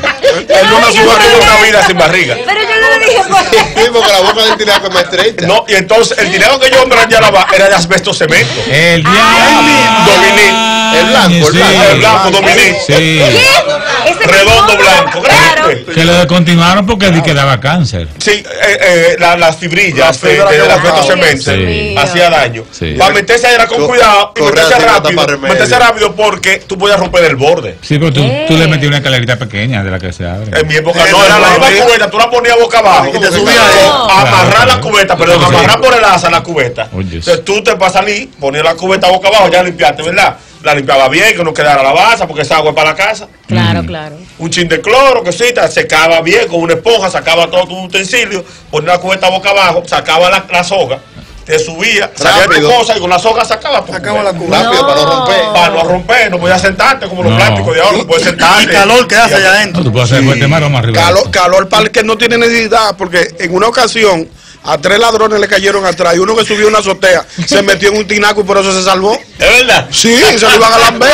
Él no nació una vida sin barriga. Pero yo no le dije por qué. Sí, porque la boca del tinaco es más estrecha. No, y entonces el tinaco que yo me ya lavar era de asbesto cemento. El diablo. Dominic. El blanco, el Sí. blanco. El blanco, Dominic. Sí. Ese Redondo, que- blanco, Claro. grande. Que lo descontinuaron porque di que daba cáncer. Sí, eh, eh, la- las fibrillas Las de, fibras de que la bocaban. asbesto cemento Sí. hacía daño. Sí. Para meterse era con Co- cuidado y correa meterse sin nota rápido. para remedio. Meterse rápido porque tú podías romper el borde. Sí, pero tú, tú le metías una escalerita pequeña de la que se abre. En mi época Eh, no, era la no, misma no. cubeta, tú la ponías boca abajo. Y te subías No, ahí. amarrar Claro. la cubeta, perdón, Sí. amarrar por el asa la cubeta. Oye. Entonces tú te vas a salir, ponías la cubeta boca abajo, ya limpiaste, ¿verdad? La limpiaba bien, que no quedara la basa, porque esa agua es para la casa. Claro, claro. Un chin de cloro, que sí, te secaba bien con una esponja, sacaba todo tu utensilio, ponía la cubeta boca abajo, sacaba la, la soga, te subía, salía tu Rápido. cosa y con la soga sacaba tu Sacaba la cubeta. cubeta. Rápido, para no romper. Para no romper, no podías sentarte como los No. plásticos de ahora, no puedes sentarte. Y calor que hace allá No, adentro. tú puedes hacer fuerte maroma arriba. Calor, calor para el que no tiene necesidad, porque en una ocasión a tres ladrones le cayeron atrás y uno que subió una azotea se metió en un tinaco y por eso se salvó. ¿Es verdad? Sí, se lo iban a lamber.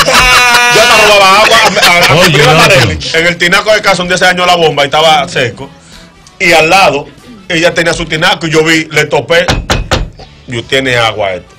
Yo hasta robaba agua a, a, a mi Oye, prima loco. Marely. En el tinaco de casa, un día se dañó la bomba y estaba seco. Y al lado, ella tenía su tinaco y yo vi, le topé. Yo tiene agua esto.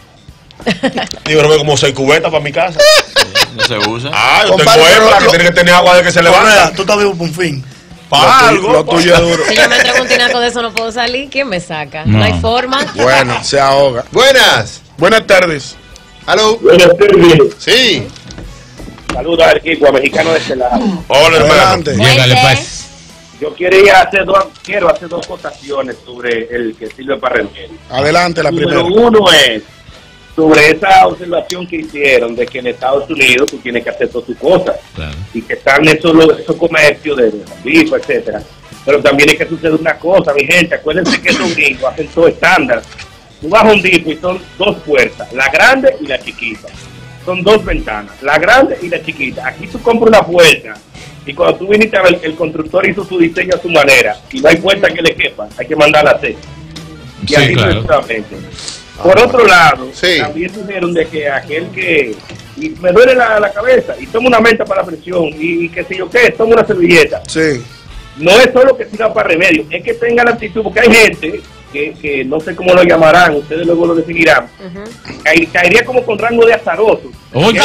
Digo, no ve como seis cubetas para mi casa. No se usa. Ah, yo Compadre, tengo hembra pero que lo- tiene que tener agua de que se Correa, levanta. tú estás vivo por un fin. Para Lo tuyo- algo. Lo tuyo es duro. Si yo me entrego un tinaco de eso no puedo salir, ¿quién me saca? No, No. hay forma. Bueno, se ahoga. Buenas. Buenas tardes. Hello. Buenas tardes. Sí. Saludos al equipo mexicano de este lado. Hola, hermano. Adelante. Llegale, Fuerte. pues. Yo quería hacer dos, quiero hacer dos cotaciones sobre el que sirve para remedio. Adelante, la Número primera. uno es sobre esa observación que hicieron de que en Estados Unidos tú tienes que hacer todas tus cosas Claro. y que están esos, lo- esos comercios de bifa, etcétera. Pero también es que sucede una cosa, mi gente, acuérdense que esos gringos hacen todo estándar. Tú vas a un disco y son dos puertas, la grande y la chiquita. Son dos ventanas, la grande y la chiquita. Aquí tú compras una puerta y cuando tú viniste a ver, el constructor hizo su diseño a su manera y no hay puerta que le quepa, hay que mandarla a hacer. Y Sí, así claro. sucesivamente. Por otro lado, Sí. también dijeron de que aquel que y me duele la, la cabeza y toma una menta para la presión y, y que sé yo qué, toma una servilleta. Sí. No es solo que sirva para remedio, es que tenga la actitud, porque hay gente que, que no sé cómo lo llamarán, ustedes luego lo decidirán, cae- caería como con rango de azaroso. Oye.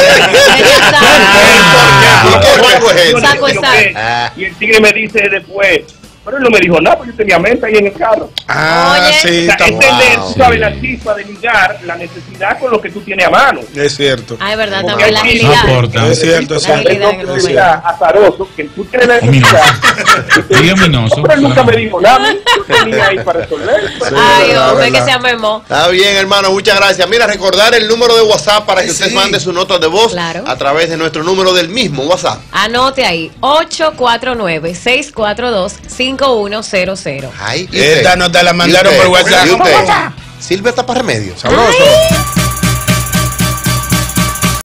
Saco es saco. Ah. Y el tigre me dice después, pero él no me dijo nada, porque yo tenía menta ahí en el carro. Ah, Oye. O sí, sea, está entender, wow. tú sabes, la chispa de ligar la necesidad con lo que tú tienes a mano. Es cierto. Ah, es verdad, Porque también la aquí- No agilidad. aporta. Es cierto, es La cierto. agilidad en el Entonces, momento. era azaroso, que tú tienes la Ominoso. necesidad. Diga ominoso. Pero él nunca me dijo nada, yo tenía ahí para resolver. Ay, verdad, hombre, que verdad. se memó. Está bien, hermano, muchas gracias. Mira, recordar el número de WhatsApp para que usted mande su nota de voz Claro. a través de nuestro número del mismo WhatsApp. Anote ahí, ocho cuatro nueve, seis cuatro dos, cinco uno cero cero. Ay, ¿y Esta usted? nota la ¿Y mandaron usted? por WhatsApp. ¿Y usted? Silvia está para remedio. Sabroso.